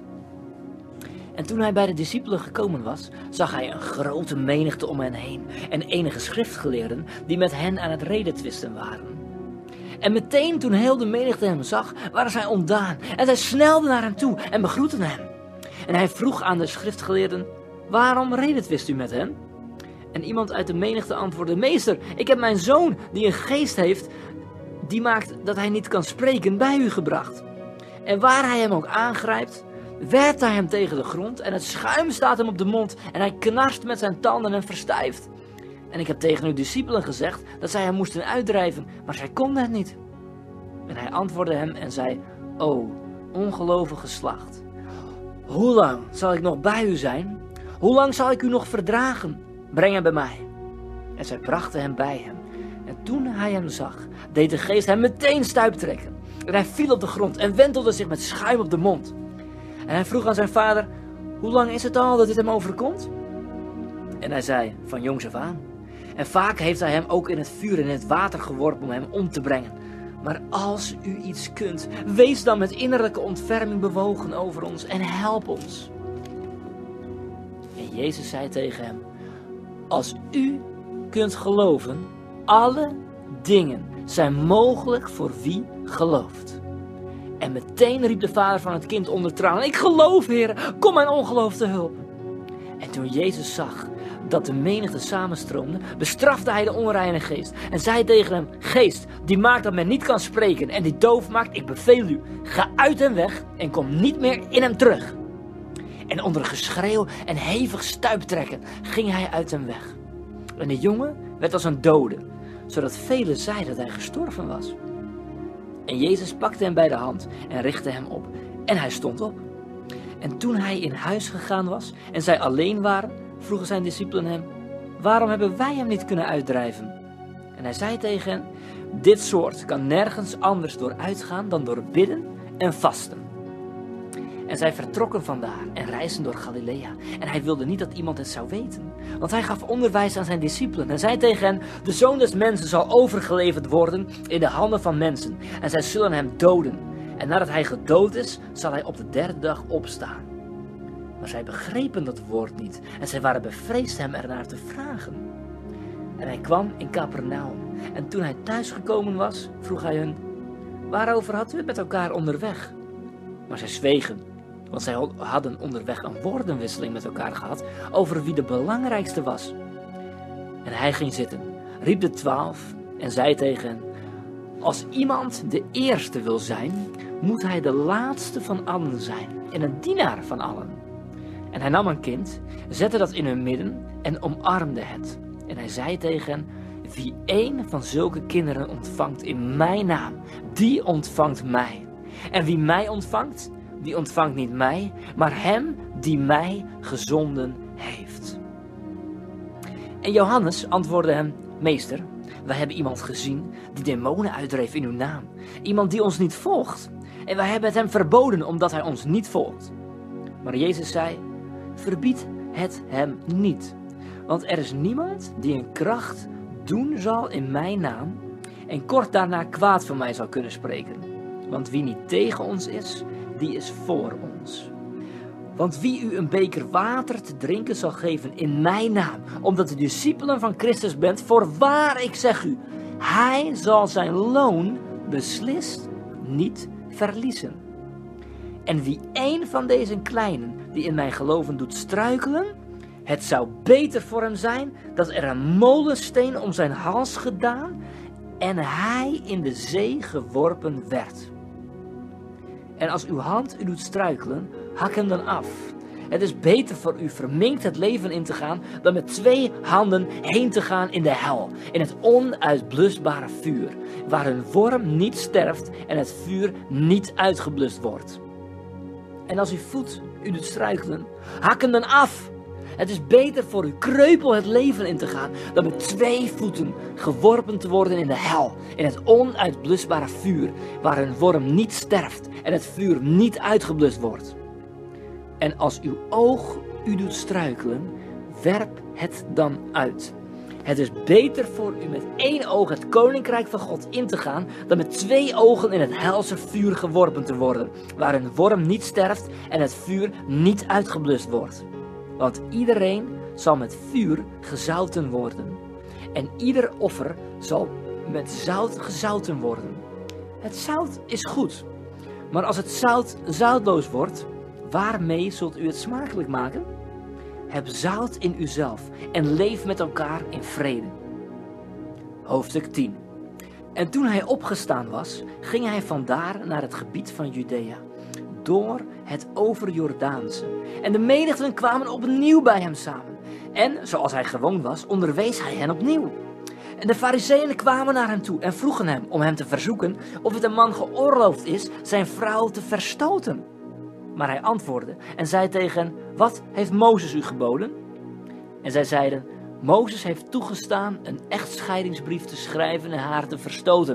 En toen hij bij de discipelen gekomen was, zag hij een grote menigte om hen heen en enige schriftgeleerden die met hen aan het redetwisten waren. En meteen toen heel de menigte hem zag, waren zij ontdaan en zij snelden naar hem toe en begroetten hem. En hij vroeg aan de schriftgeleerden: waarom redetwist u met hen? En iemand uit de menigte antwoordde: meester, ik heb mijn zoon die een geest heeft, die maakt dat hij niet kan spreken, bij u gebracht. En waar hij hem ook aangrijpt, werpt hij hem tegen de grond en het schuim staat hem op de mond en hij knarst met zijn tanden en verstijft. En ik heb tegen uw discipelen gezegd dat zij hem moesten uitdrijven, maar zij konden het niet. En hij antwoordde hem en zei: o, ongelovige geslacht, hoe lang zal ik nog bij u zijn? Hoe lang zal ik u nog verdragen? Breng hem bij mij. En zij brachten hem bij hem. En toen hij hem zag, deed de geest hem meteen stuiptrekken. En hij viel op de grond en wentelde zich met schuim op de mond. En hij vroeg aan zijn vader: hoe lang is het al dat dit hem overkomt? En hij zei: van jongs af aan. En vaak heeft hij hem ook in het vuur en in het water geworpen om hem om te brengen. Maar als u iets kunt, wees dan met innerlijke ontferming bewogen over ons en help ons. En Jezus zei tegen hem: als u kunt geloven, alle dingen zijn mogelijk voor wie gelooft. En meteen riep de vader van het kind onder tranen: ik geloof, Heer, kom mijn ongeloof te hulp. En toen Jezus zag dat de menigte samenstroomde, bestrafte hij de onreine geest en zei tegen hem: geest, die maakt dat men niet kan spreken en die doof maakt, ik beveel u, ga uit hem weg en kom niet meer in hem terug. En onder geschreeuw en hevig stuiptrekken ging hij uit hem weg. En de jongen werd als een dode, zodat velen zeiden dat hij gestorven was. En Jezus pakte hem bij de hand en richtte hem op. En hij stond op. En toen hij in huis gegaan was en zij alleen waren, vroegen zijn discipelen hem: waarom hebben wij hem niet kunnen uitdrijven? En hij zei tegen hen: dit soort kan nergens anders door uitgaan dan door bidden en vasten. En zij vertrokken vandaar en reisden door Galilea. En hij wilde niet dat iemand het zou weten. Want hij gaf onderwijs aan zijn discipelen. En zei tegen hen: de Zoon des Mensen zal overgeleverd worden in de handen van mensen. En zij zullen hem doden. En nadat hij gedood is, zal hij op de derde dag opstaan. Maar zij begrepen dat woord niet. En zij waren bevreesd hem ernaar te vragen. En hij kwam in Capernaum. En toen hij thuisgekomen was, vroeg hij hun: waarover had u het met elkaar onderweg? Maar zij zwegen. Want zij hadden onderweg een woordenwisseling met elkaar gehad over wie de belangrijkste was. En hij ging zitten, riep de 12 en zei tegen hen: als iemand de eerste wil zijn, moet hij de laatste van allen zijn en een dienaar van allen. En hij nam een kind, zette dat in hun midden en omarmde het. En hij zei tegen hen: wie één van zulke kinderen ontvangt in mijn naam, die ontvangt mij. En wie mij ontvangt, die ontvangt niet mij, maar hem die mij gezonden heeft. En Johannes antwoordde hem: meester, wij hebben iemand gezien die demonen uitdreef in uw naam. Iemand die ons niet volgt. En wij hebben het hem verboden omdat hij ons niet volgt. Maar Jezus zei: verbied het hem niet. Want er is niemand die een kracht doen zal in mijn naam en kort daarna kwaad van mij zal kunnen spreken. Want wie niet tegen ons is, die is voor ons. Want wie u een beker water te drinken zal geven in mijn naam, omdat u discipelen van Christus bent, voorwaar ik zeg u, hij zal zijn loon beslist niet verliezen. En wie één van deze kleinen die in mij geloven doet struikelen, het zou beter voor hem zijn dat er een molensteen om zijn hals gedaan en hij in de zee geworpen werd. En als uw hand u doet struikelen, hak hem dan af. Het is beter voor u verminkt het leven in te gaan, dan met 2 handen heen te gaan in de hel, in het onuitblusbare vuur, waar een worm niet sterft en het vuur niet uitgeblust wordt. En als uw voet u doet struikelen, hak hem dan af. Het is beter voor u kreupel het leven in te gaan, dan met 2 voeten geworpen te worden in de hel, in het onuitblusbare vuur, waar een worm niet sterft en het vuur niet uitgeblust wordt. En als uw oog u doet struikelen, werp het dan uit. Het is beter voor u met 1 oog het koninkrijk van God in te gaan, dan met 2 ogen in het helse vuur geworpen te worden, waar een worm niet sterft en het vuur niet uitgeblust wordt. Want iedereen zal met vuur gezouten worden. En ieder offer zal met zout gezouten worden. Het zout is goed. Maar als het zout zoutloos wordt, waarmee zult u het smakelijk maken? Heb zout in uzelf en leef met elkaar in vrede. Hoofdstuk 10. En toen hij opgestaan was, ging hij vandaar naar het gebied van Judea, door het overjordaanse. En de menigten kwamen opnieuw bij hem samen. En, zoals hij gewoon was, onderwees hij hen opnieuw. En de Farizeeën kwamen naar hem toe en vroegen hem om hem te verzoeken of het een man geoorloofd is zijn vrouw te verstoten. Maar hij antwoordde en zei tegen hen: wat heeft Mozes u geboden? En zij zeiden: Mozes heeft toegestaan een echtscheidingsbrief te schrijven en haar te verstoten.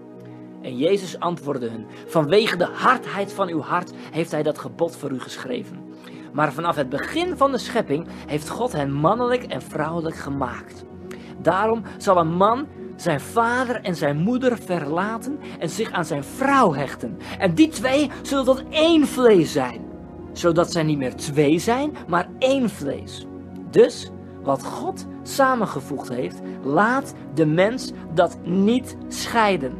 En Jezus antwoordde hun: vanwege de hardheid van uw hart heeft hij dat gebod voor u geschreven. Maar vanaf het begin van de schepping heeft God hen mannelijk en vrouwelijk gemaakt. Daarom zal een man zijn vader en zijn moeder verlaten en zich aan zijn vrouw hechten. En die 2 zullen tot 1 vlees zijn. Zodat zij niet meer 2 zijn, maar 1 vlees. Dus, wat God samengevoegd heeft, laat de mens dat niet scheiden.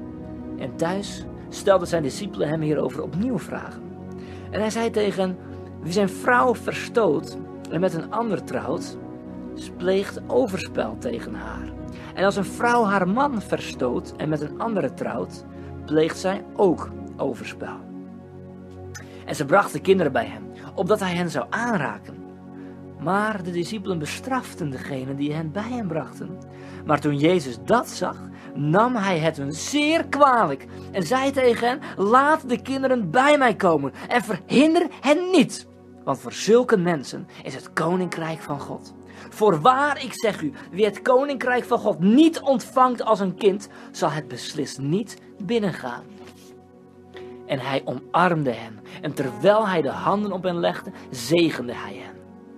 En thuis stelden zijn discipelen hem hierover opnieuw vragen. En hij zei tegen hen: wie zijn vrouw verstoot en met een ander trouwt, pleegt overspel tegen haar. En als een vrouw haar man verstoot en met een andere trouwt, pleegt zij ook overspel. En ze brachten kinderen bij hem, opdat hij hen zou aanraken. Maar de discipelen bestraften degene die hen bij hem brachten. Maar toen Jezus dat zag, nam hij het hun zeer kwalijk en zei tegen hen: laat de kinderen bij mij komen en verhinder hen niet. Want voor zulke mensen is het koninkrijk van God. Voorwaar, ik zeg u, wie het koninkrijk van God niet ontvangt als een kind, zal het beslist niet binnengaan. En hij omarmde hen, en terwijl hij de handen op hen legde, zegende hij hen.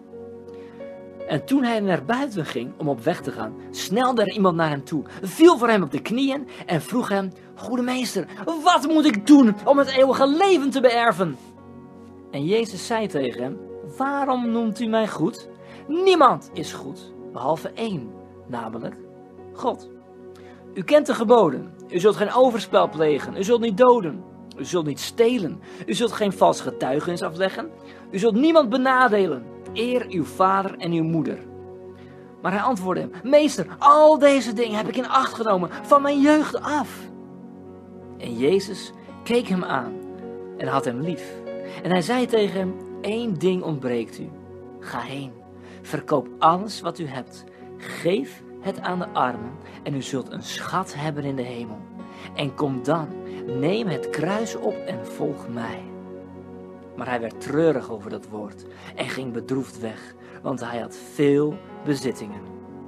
En toen hij naar buiten ging om op weg te gaan, snelde er iemand naar hem toe, viel voor hem op de knieën en vroeg hem: goede meester, wat moet ik doen om het eeuwige leven te beërven? En Jezus zei tegen hem: waarom noemt u mij goed? Niemand is goed, behalve één, namelijk God. U kent de geboden. U zult geen overspel plegen, u zult niet doden, u zult niet stelen, u zult geen vals getuigenis afleggen, u zult niemand benadelen. Eer uw vader en uw moeder. Maar hij antwoordde hem: meester, al deze dingen heb ik in acht genomen van mijn jeugd af. En Jezus keek hem aan en had hem lief. En hij zei tegen hem: één ding ontbreekt u. Ga heen, verkoop alles wat u hebt, geef het aan de armen en u zult een schat hebben in de hemel. En kom dan, neem het kruis op en volg mij. Maar hij werd treurig over dat woord en ging bedroefd weg, want hij had veel bezittingen.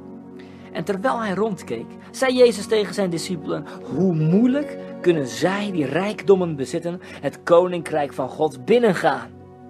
En terwijl hij rondkeek, zei Jezus tegen zijn discipelen: hoe moeilijk kunnen zij die rijkdommen bezitten het koninkrijk van God binnengaan?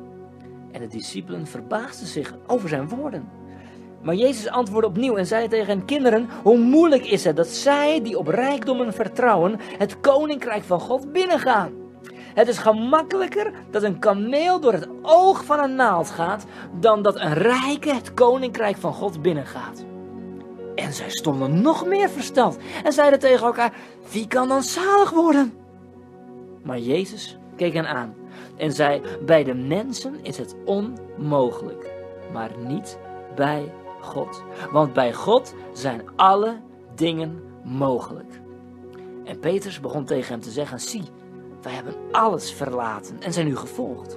En de discipelen verbaasden zich over zijn woorden. Maar Jezus antwoordde opnieuw en zei tegen hen: kinderen, hoe moeilijk is het dat zij die op rijkdommen vertrouwen het koninkrijk van God binnengaan? Het is gemakkelijker dat een kameel door het oog van een naald gaat, dan dat een rijke het koninkrijk van God binnengaat. En zij stonden nog meer versteld en zeiden tegen elkaar: wie kan dan zalig worden? Maar Jezus keek hen aan en zei: bij de mensen is het onmogelijk, maar niet bij God. Want bij God zijn alle dingen mogelijk. En Petrus begon tegen hem te zeggen: zie, wij hebben alles verlaten en zijn u gevolgd.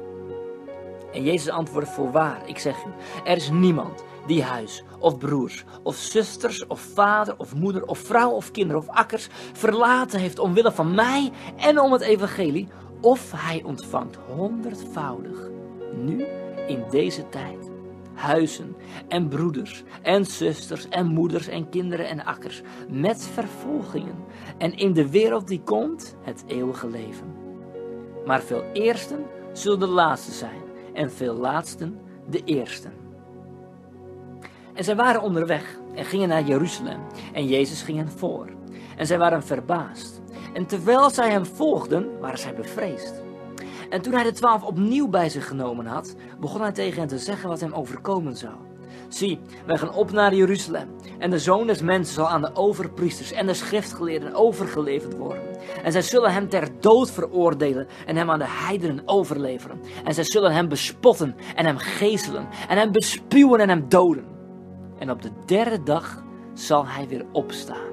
En Jezus antwoordde: voorwaar, ik zeg u, er is niemand die huis of broers of zusters of vader of moeder of vrouw of kinderen of akkers verlaten heeft omwille van mij en om het evangelie, of hij ontvangt 100voudig, nu in deze tijd, huizen en broeders en zusters en moeders en kinderen en akkers, met vervolgingen, en in de wereld die komt het eeuwige leven. Maar veel eersten zullen de laatste zijn en veel laatsten de eersten. En zij waren onderweg en gingen naar Jeruzalem en Jezus ging hen voor. En zij waren verbaasd. En terwijl zij hem volgden, waren zij bevreesd. En toen hij de 12 opnieuw bij zich genomen had, begon hij tegen hen te zeggen wat hem overkomen zou. Zie, wij gaan op naar Jeruzalem, en de Zoon des Mensen zal aan de overpriesters en de schriftgeleerden overgeleverd worden. En zij zullen hem ter dood veroordelen en hem aan de heidenen overleveren. En zij zullen hem bespotten en hem geeselen en hem bespuwen en hem doden. En op de derde dag zal hij weer opstaan.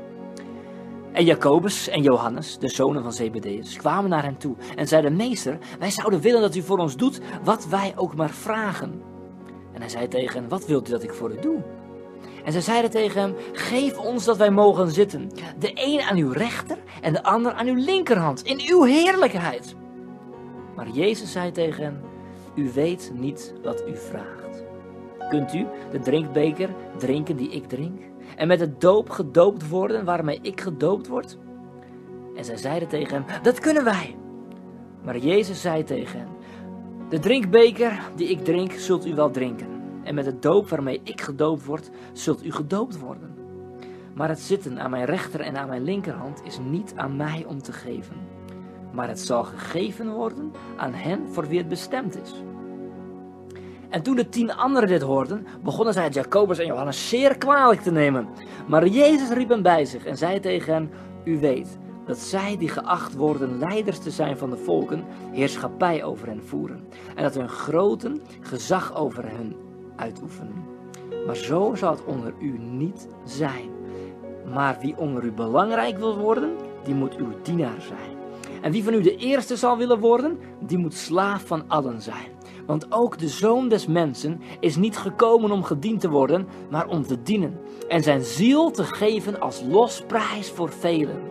En Jacobus en Johannes, de zonen van Zebedeus, kwamen naar hem toe en zeiden: meester, wij zouden willen dat u voor ons doet wat wij ook maar vragen. En hij zei tegen hen: wat wilt u dat ik voor u doe? En zij zeiden tegen hem: geef ons dat wij mogen zitten, de een aan uw rechter en de ander aan uw linkerhand, in uw heerlijkheid. Maar Jezus zei tegen hen: u weet niet wat u vraagt. Kunt u de drinkbeker drinken die ik drink? En met de doop gedoopt worden waarmee ik gedoopt word? En zij zeiden tegen hem: dat kunnen wij. Maar Jezus zei tegen hen: de drinkbeker die ik drink, zult u wel drinken. En met de doop waarmee ik gedoopt word, zult u gedoopt worden. Maar het zitten aan mijn rechter en aan mijn linkerhand is niet aan mij om te geven. Maar het zal gegeven worden aan hen voor wie het bestemd is. En toen de 10 anderen dit hoorden, begonnen zij het Jacobus en Johannes zeer kwalijk te nemen. Maar Jezus riep hen bij zich en zei tegen hen: u weet dat zij die geacht worden leiders te zijn van de volken, heerschappij over hen voeren. En dat hun groten gezag over hen uitoefenen. Maar zo zal het onder u niet zijn. Maar wie onder u belangrijk wil worden, die moet uw dienaar zijn. En wie van u de eerste zal willen worden, die moet slaaf van allen zijn. Want ook de Zoon des Mensen is niet gekomen om gediend te worden, maar om te dienen. En zijn ziel te geven als losprijs voor velen.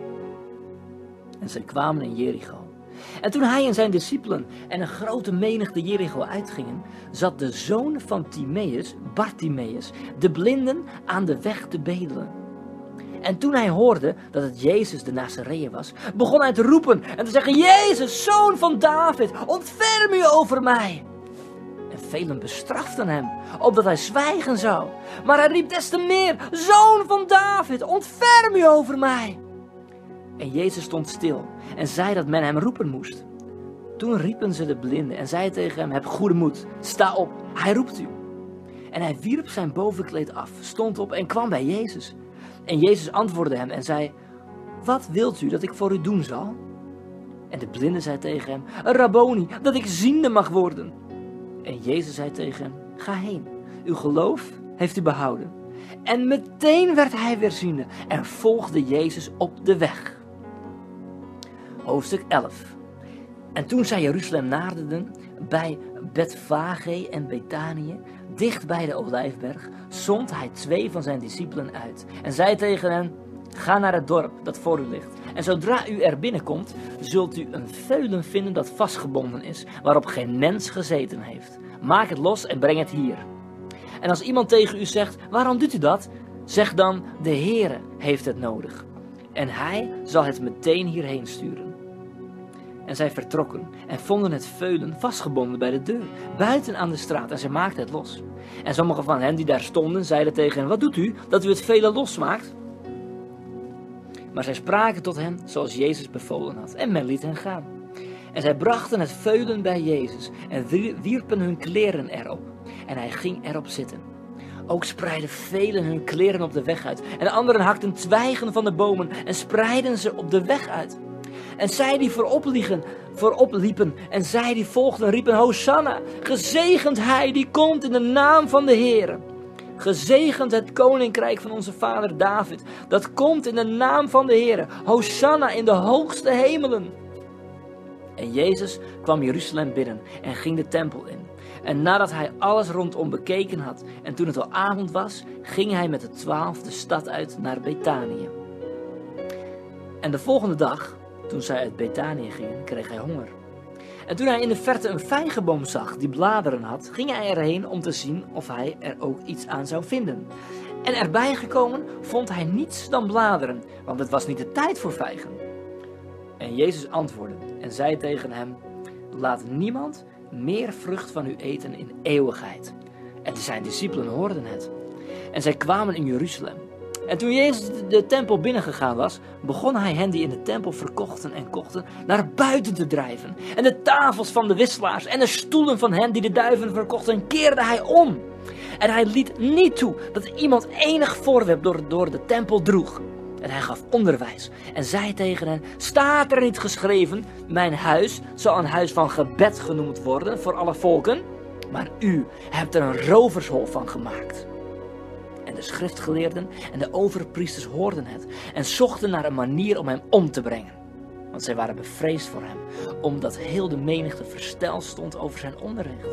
En zij kwamen in Jericho. En toen hij en zijn discipelen en een grote menigte Jericho uitgingen, zat de zoon van Timeus, Bartimeus, de blinden, aan de weg te bedelen. En toen hij hoorde dat het Jezus de Nazareër was, begon hij te roepen en te zeggen: Jezus, zoon van David, ontferm u over mij. En velen bestraften hem, opdat hij zwijgen zou. Maar hij riep des te meer: Zoon van David, ontferm u over mij. En Jezus stond stil en zei dat men hem roepen moest. Toen riepen ze de blinde en zei tegen hem: Heb goede moed, sta op, hij roept u. En hij wierp zijn bovenkleed af, stond op en kwam bij Jezus. En Jezus antwoordde hem en zei: Wat wilt u dat ik voor u doen zal? En de blinde zei tegen hem: Rabboni, dat ik ziende mag worden. En Jezus zei tegen hem: Ga heen, uw geloof heeft u behouden. En meteen werd hij weer ziende en volgde Jezus op de weg. Hoofdstuk 11. En toen zij Jeruzalem naderden, bij Betfage en Betanië, dicht bij de Olijfberg, zond hij 2 van zijn discipelen uit. En zei tegen hen: Ga naar het dorp dat voor u ligt. En zodra u er binnenkomt, zult u een veulen vinden dat vastgebonden is, waarop geen mens gezeten heeft. Maak het los en breng het hier. En als iemand tegen u zegt: Waarom doet u dat? Zeg dan: De Heere heeft het nodig. En hij zal het meteen hierheen sturen. En zij vertrokken en vonden het veulen vastgebonden bij de deur, buiten aan de straat, en zij maakten het los. En sommigen van hen die daar stonden, zeiden tegen hen: Wat doet u, dat u het veulen losmaakt? Maar zij spraken tot hen zoals Jezus bevolen had, en men liet hen gaan. En zij brachten het veulen bij Jezus en wierpen hun kleren erop. En hij ging erop zitten. Ook spreidden velen hun kleren op de weg uit. En anderen hakten twijgen van de bomen en spreidden ze op de weg uit. En zij die voorop liepen en zij die volgden riepen: Hosanna, gezegend hij die komt in de naam van de Heere. Gezegend het koninkrijk van onze vader David, dat komt in de naam van de Heere. Hosanna in de hoogste hemelen. En Jezus kwam Jeruzalem binnen en ging de tempel in. En nadat hij alles rondom bekeken had en toen het al avond was, ging hij met de 12 de stad uit naar Betanië. En de volgende dag, toen zij uit Betanië gingen, kreeg hij honger. En toen hij in de verte een vijgenboom zag die bladeren had, ging hij erheen om te zien of hij er ook iets aan zou vinden. En erbij gekomen vond hij niets dan bladeren, want het was niet de tijd voor vijgen. En Jezus antwoordde en zei tegen hem: Laat niemand meer vrucht van u eten in eeuwigheid. En zijn discipelen hoorden het. En zij kwamen in Jeruzalem. En toen Jezus de tempel binnengegaan was, begon hij hen die in de tempel verkochten en kochten naar buiten te drijven. En de tafels van de wisselaars en de stoelen van hen die de duiven verkochten, keerde hij om. En hij liet niet toe dat iemand enig voorwerp door de tempel droeg. En hij gaf onderwijs en zei tegen hen: Staat er niet geschreven: Mijn huis zal een huis van gebed genoemd worden voor alle volken? Maar u hebt er een rovershol van gemaakt. En de schriftgeleerden en de overpriesters hoorden het en zochten naar een manier om hem om te brengen. Want zij waren bevreesd voor hem, omdat heel de menigte versteld stond over zijn onderricht.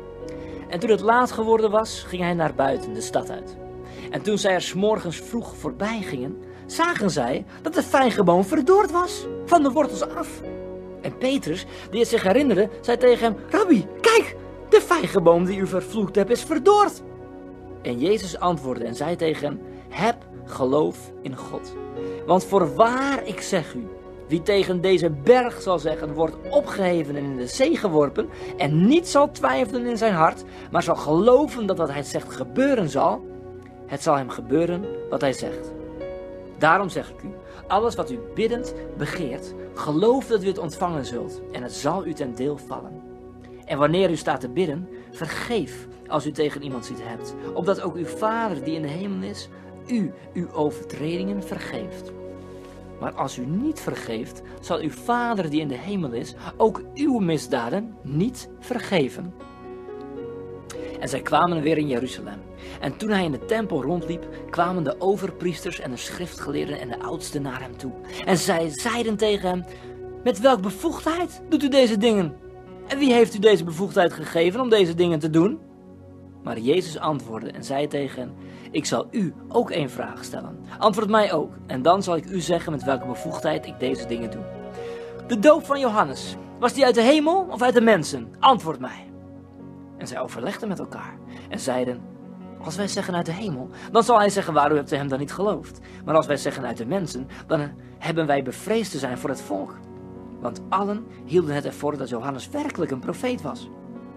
En toen het laat geworden was, ging hij naar buiten de stad uit. En toen zij er 's morgens vroeg voorbij gingen, zagen zij dat de vijgenboom verdord was, van de wortels af. En Petrus, die het zich herinnerde, zei tegen hem: Rabbi, kijk, de vijgenboom die u vervloekt hebt is verdord. En Jezus antwoordde en zei tegen hem: Heb geloof in God. Want voorwaar ik zeg u, wie tegen deze berg zal zeggen: wordt opgeheven en in de zee geworpen, en niet zal twijfelen in zijn hart, maar zal geloven dat wat hij zegt gebeuren zal, het zal hem gebeuren wat hij zegt. Daarom zeg ik u, alles wat u biddend begeert, geloof dat u het ontvangen zult, en het zal u ten deel vallen. En wanneer u staat te bidden, vergeef als u tegen iemand iets hebt, opdat ook uw Vader die in de hemel is, u uw overtredingen vergeeft. Maar als u niet vergeeft, zal uw Vader die in de hemel is, ook uw misdaden niet vergeven. En zij kwamen weer in Jeruzalem. En toen hij in de tempel rondliep, kwamen de overpriesters en de schriftgeleerden en de oudsten naar hem toe. En zij zeiden tegen hem: met welke bevoegdheid doet u deze dingen? En wie heeft u deze bevoegdheid gegeven om deze dingen te doen? Maar Jezus antwoordde en zei tegen hen: ik zal u ook één vraag stellen. Antwoord mij ook, en dan zal ik u zeggen met welke bevoegdheid ik deze dingen doe. De doop van Johannes, was die uit de hemel of uit de mensen? Antwoord mij. En zij overlegden met elkaar en zeiden: als wij zeggen uit de hemel, dan zal hij zeggen: waarom hebt u hem dan niet geloofd? Maar als wij zeggen uit de mensen, dan hebben wij bevreesd te zijn voor het volk. Want allen hielden het ervoor dat Johannes werkelijk een profeet was.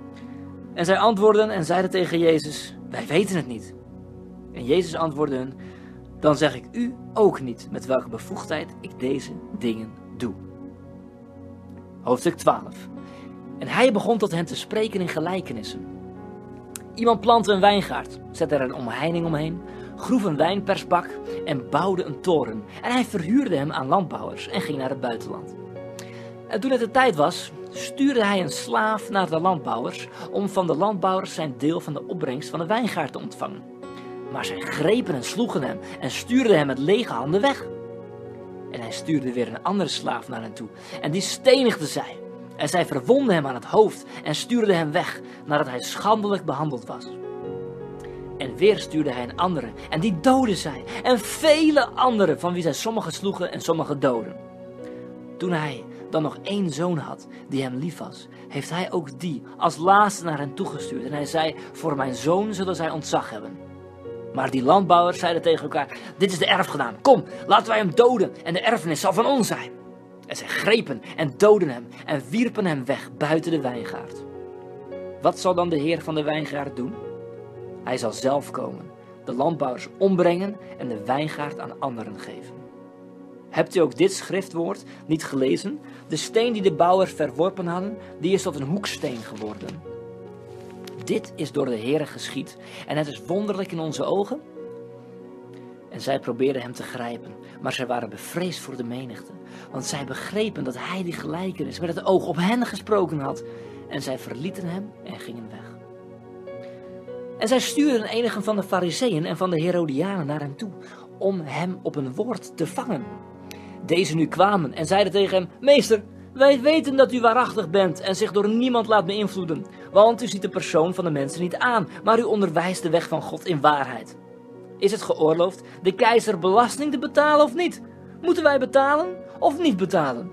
En zij antwoordden en zeiden tegen Jezus: wij weten het niet. En Jezus antwoordde hun: dan zeg ik u ook niet met welke bevoegdheid ik deze dingen doe. Hoofdstuk 12. En hij begon tot hen te spreken in gelijkenissen. Iemand plantte een wijngaard, zette er een omheining omheen, groef een wijnpersbak en bouwde een toren. En hij verhuurde hem aan landbouwers en ging naar het buitenland. En toen het de tijd was, stuurde hij een slaaf naar de landbouwers om van de landbouwers zijn deel van de opbrengst van de wijngaard te ontvangen. Maar zij grepen en sloegen hem en stuurden hem met lege handen weg. En hij stuurde weer een andere slaaf naar hen toe en die stenigde zij. En zij verwonden hem aan het hoofd en stuurden hem weg nadat hij schandelijk behandeld was. En weer stuurde hij een andere en die doodde zij. En vele anderen van wie zij sommigen sloegen en sommigen doden. Toen hij dan nog één zoon had die hem lief was, heeft hij ook die als laatste naar hen toegestuurd. En hij zei: voor mijn zoon zullen zij ontzag hebben. Maar die landbouwers zeiden tegen elkaar: dit is de erfgenaam, kom, laten wij hem doden en de erfenis zal van ons zijn. En zij grepen en doodden hem en wierpen hem weg buiten de wijngaard. Wat zal dan de heer van de wijngaard doen? Hij zal zelf komen, de landbouwers ombrengen en de wijngaard aan anderen geven. Hebt u ook dit schriftwoord niet gelezen? De steen die de bouwers verworpen hadden, die is tot een hoeksteen geworden. Dit is door de Heere geschied en het is wonderlijk in onze ogen. En zij probeerden hem te grijpen, maar zij waren bevreesd voor de menigte. Want zij begrepen dat hij die gelijkenis met het oog op hen gesproken had. En zij verlieten hem en gingen weg. En zij stuurden enigen van de Farizeeën en van de Herodianen naar hem toe, om hem op een woord te vangen. Deze nu kwamen en zeiden tegen hem: meester, wij weten dat u waarachtig bent en zich door niemand laat beïnvloeden. Want u ziet de persoon van de mensen niet aan, maar u onderwijst de weg van God in waarheid. Is het geoorloofd de keizer belasting te betalen of niet? Moeten wij betalen of niet betalen?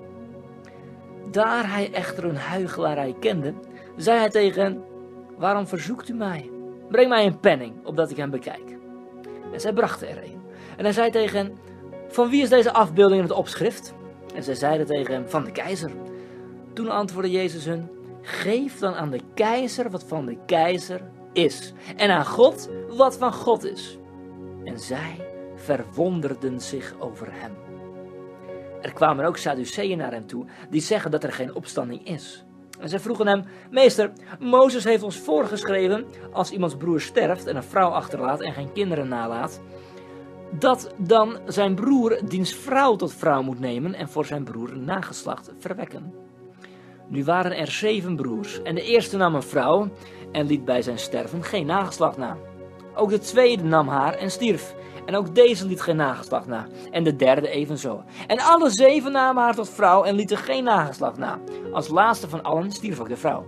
Daar hij echter hun huichelarij kende, zei hij tegen hen: waarom verzoekt u mij? Breng mij een penning, opdat ik hem bekijk. En zij brachten er een. En hij zei tegen hen: van wie is deze afbeelding in het opschrift? En zij zeiden tegen hem: van de keizer. Toen antwoordde Jezus hun: geef dan aan de keizer wat van de keizer is, en aan God wat van God is. En zij verwonderden zich over hem. Er kwamen ook Sadduceeën naar hem toe, die zeggen dat er geen opstanding is. En zij vroegen hem: meester, Mozes heeft ons voorgeschreven, als iemands broer sterft en een vrouw achterlaat en geen kinderen nalaat, dat dan zijn broer diens vrouw tot vrouw moet nemen en voor zijn broer een nageslacht verwekken. Nu waren er 7 broers en de eerste nam een vrouw en liet bij zijn sterven geen nageslacht na. Ook de tweede nam haar en stierf. En ook deze liet geen nageslacht na. En de derde evenzo. En alle 7 namen haar tot vrouw en lieten geen nageslacht na. Als laatste van allen stierf ook de vrouw.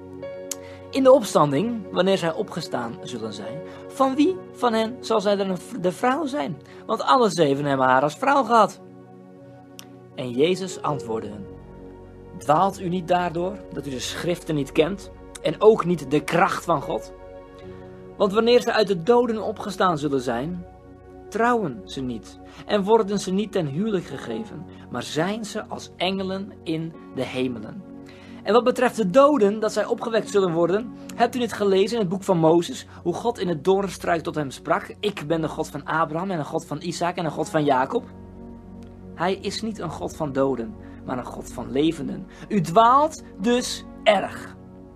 In de opstanding, wanneer zij opgestaan zullen zijn, van wie van hen zal zij dan de vrouw zijn? Want alle 7 hebben haar als vrouw gehad. En Jezus antwoordde hun: dwaalt u niet daardoor dat u de schriften niet kent en ook niet de kracht van God? Want wanneer ze uit de doden opgestaan zullen zijn, trouwen ze niet en worden ze niet ten huwelijk gegeven, maar zijn ze als engelen in de hemelen. En wat betreft de doden, dat zij opgewekt zullen worden, hebt u niet gelezen in het boek van Mozes, hoe God in het doornstruik tot hem sprak: ik ben de God van Abraham en een God van Isaac en een God van Jacob? Hij is niet een God van doden, maar een God van levenden. U dwaalt dus erg.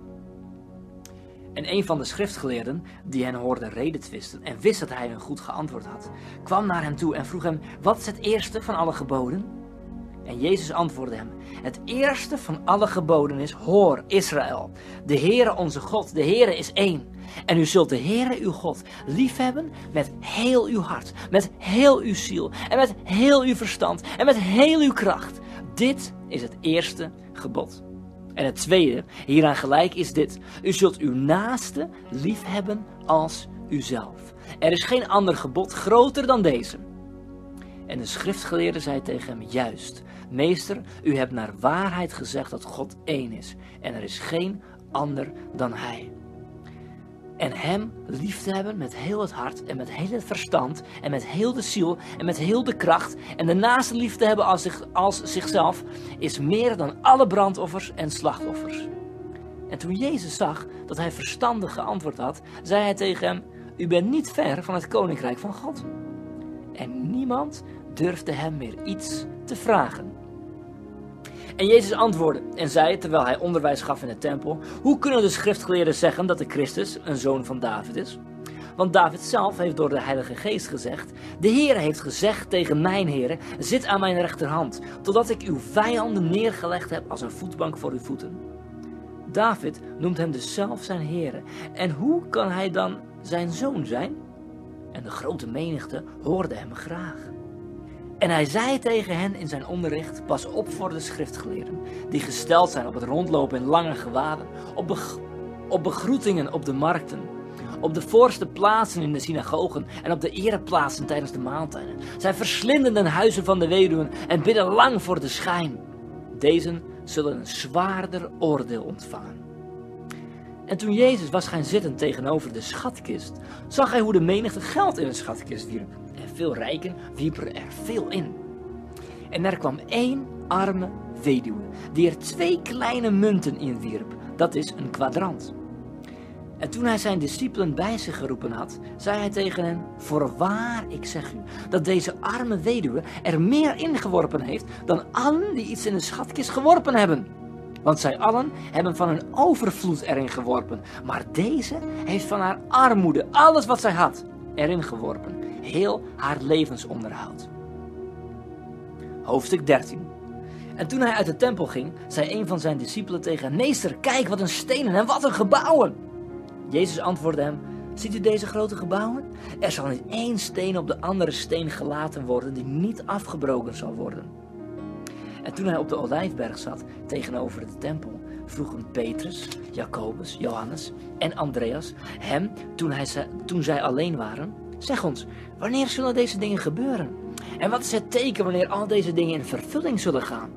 En een van de schriftgeleerden, die hen hoorde redetwisten en wist dat hij hun goed geantwoord had, kwam naar hem toe en vroeg hem: wat is het eerste van alle geboden? En Jezus antwoordde hem: het eerste van alle geboden is: hoor Israël, de Heere onze God, de Heere is één. En u zult de Heere uw God liefhebben met heel uw hart, met heel uw ziel en met heel uw verstand en met heel uw kracht. Dit is het eerste gebod. En het tweede, hieraan gelijk, is dit. U zult uw naaste liefhebben als uzelf. Er is geen ander gebod groter dan deze. En de schriftgeleerde zei tegen hem, juist, meester, u hebt naar waarheid gezegd dat God één is. En er is geen ander dan hij. En hem lief te hebben met heel het hart en met heel het verstand en met heel de ziel en met heel de kracht. En de naaste lief te hebben als zichzelf is meer dan alle brandoffers en slachtoffers. En toen Jezus zag dat hij verstandig geantwoord had, zei hij tegen hem, u bent niet ver van het koninkrijk van God. En niemand durfde hem meer iets te vragen. En Jezus antwoordde en zei, terwijl hij onderwijs gaf in de tempel, hoe kunnen de schriftgeleerden zeggen dat de Christus een zoon van David is? Want David zelf heeft door de Heilige Geest gezegd, de Heer heeft gezegd tegen mijn Heere, zit aan mijn rechterhand, totdat ik uw vijanden neergelegd heb als een voetbank voor uw voeten. David noemt hem dus zelf zijn Heere. En hoe kan hij dan zijn zoon zijn? En de grote menigte hoorde hem graag. En hij zei tegen hen in zijn onderricht, pas op voor de schriftgeleerden, die gesteld zijn op het rondlopen in lange gewaden, op begroetingen op de markten, op de voorste plaatsen in de synagogen en op de ereplaatsen tijdens de maaltijden. Zij verslinden de huizen van de weduwen en bidden lang voor de schijn. Dezen zullen een zwaarder oordeel ontvangen. En toen Jezus was gaan zitten tegenover de schatkist, zag hij hoe de menigte geld in de schatkist wierp. En veel rijken wierpen er veel in. En er kwam 1 arme weduwe, die er 2 kleine munten in wierp. Dat is een kwadrant. En toen hij zijn discipelen bij zich geroepen had, zei hij tegen hen, voorwaar, ik zeg u, dat deze arme weduwe er meer ingeworpen heeft dan allen die iets in de schatkist geworpen hebben. Want zij allen hebben van hun overvloed erin geworpen, maar deze heeft van haar armoede, alles wat zij had, erin geworpen. Heel haar levensonderhoud. Hoofdstuk 13. En toen hij uit de tempel ging, zei een van zijn discipelen tegen hem, meester, kijk wat een stenen en wat een gebouwen. Jezus antwoordde hem, ziet u deze grote gebouwen? Er zal niet 1 steen op de andere steen gelaten worden die niet afgebroken zal worden. En toen hij op de Olijfberg zat, tegenover de tempel, vroegen Petrus, Jacobus, Johannes en Andreas hem, toen zij alleen waren, zeg ons, wanneer zullen deze dingen gebeuren? En wat is het teken wanneer al deze dingen in vervulling zullen gaan?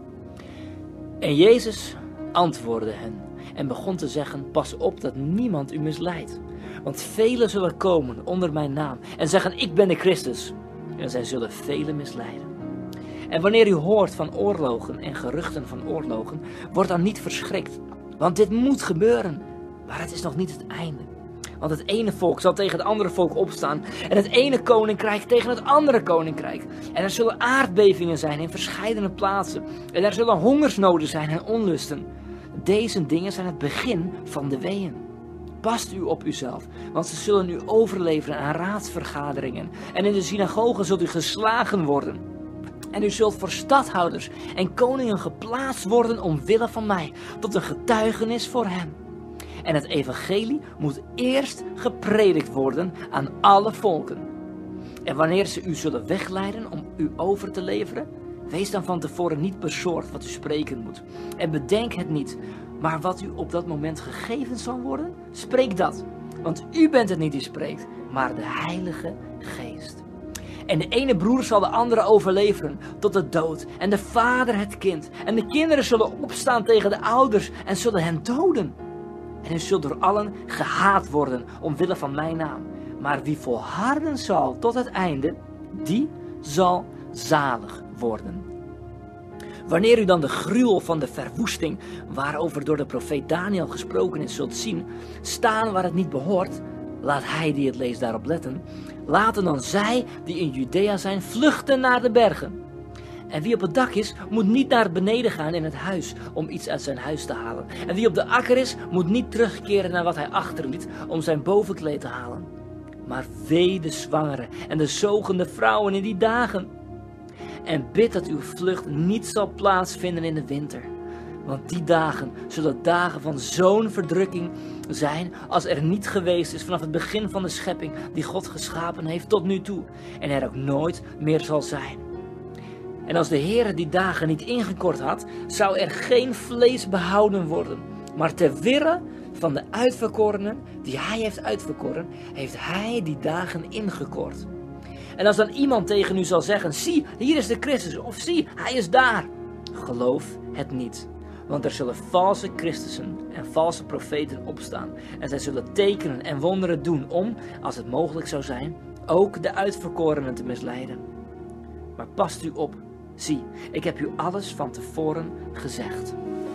En Jezus antwoordde hen en begon te zeggen, pas op dat niemand u misleidt. Want velen zullen komen onder mijn naam en zeggen, ik ben de Christus. En zij zullen velen misleiden. En wanneer u hoort van oorlogen en geruchten van oorlogen, word dan niet verschrikt. Want dit moet gebeuren, maar het is nog niet het einde. Want het ene volk zal tegen het andere volk opstaan en het ene koninkrijk tegen het andere koninkrijk. En er zullen aardbevingen zijn in verscheidene plaatsen. En er zullen hongersnoden zijn en onlusten. Deze dingen zijn het begin van de weeën. Past u op uzelf, want ze zullen u overleveren aan raadsvergaderingen. En in de synagogen zult u geslagen worden. En u zult voor stadhouders en koningen geplaatst worden omwille van mij, tot een getuigenis voor hen. En het evangelie moet eerst gepredikt worden aan alle volken. En wanneer ze u zullen wegleiden om u over te leveren, wees dan van tevoren niet bezorgd wat u spreken moet. En bedenk het niet, maar wat u op dat moment gegeven zal worden, spreek dat. Want u bent het niet die spreekt, maar de Heilige Geest. En de ene broer zal de andere overleveren tot de dood, en de vader het kind. En de kinderen zullen opstaan tegen de ouders en zullen hen doden. En u zult door allen gehaat worden omwille van mijn naam. Maar wie volharden zal tot het einde, die zal zalig worden. Wanneer u dan de gruwel van de verwoesting, waarover door de profeet Daniel gesproken is, zult zien, staan waar het niet behoort, laat hij die het leest daarop letten. Laten dan zij die in Judea zijn vluchten naar de bergen. En wie op het dak is, moet niet naar beneden gaan in het huis om iets uit zijn huis te halen. En wie op de akker is, moet niet terugkeren naar wat hij achterliet om zijn bovenkleed te halen. Maar wee de zwangere en de zogende vrouwen in die dagen. En bid dat uw vlucht niet zal plaatsvinden in de winter. Want die dagen zullen dagen van zo'n verdrukking zijn als er niet geweest is vanaf het begin van de schepping die God geschapen heeft tot nu toe. En er ook nooit meer zal zijn. En als de Heere die dagen niet ingekort had, zou er geen vlees behouden worden. Maar ter wille van de uitverkorenen die hij heeft uitverkoren, heeft hij die dagen ingekort. En als dan iemand tegen u zal zeggen, zie, hier is de Christus, of zie, hij is daar. Geloof het niet. Want er zullen valse Christussen en valse profeten opstaan. En zij zullen tekenen en wonderen doen om, als het mogelijk zou zijn, ook de uitverkorenen te misleiden. Maar past u op. Zie, ik heb u alles van tevoren gezegd.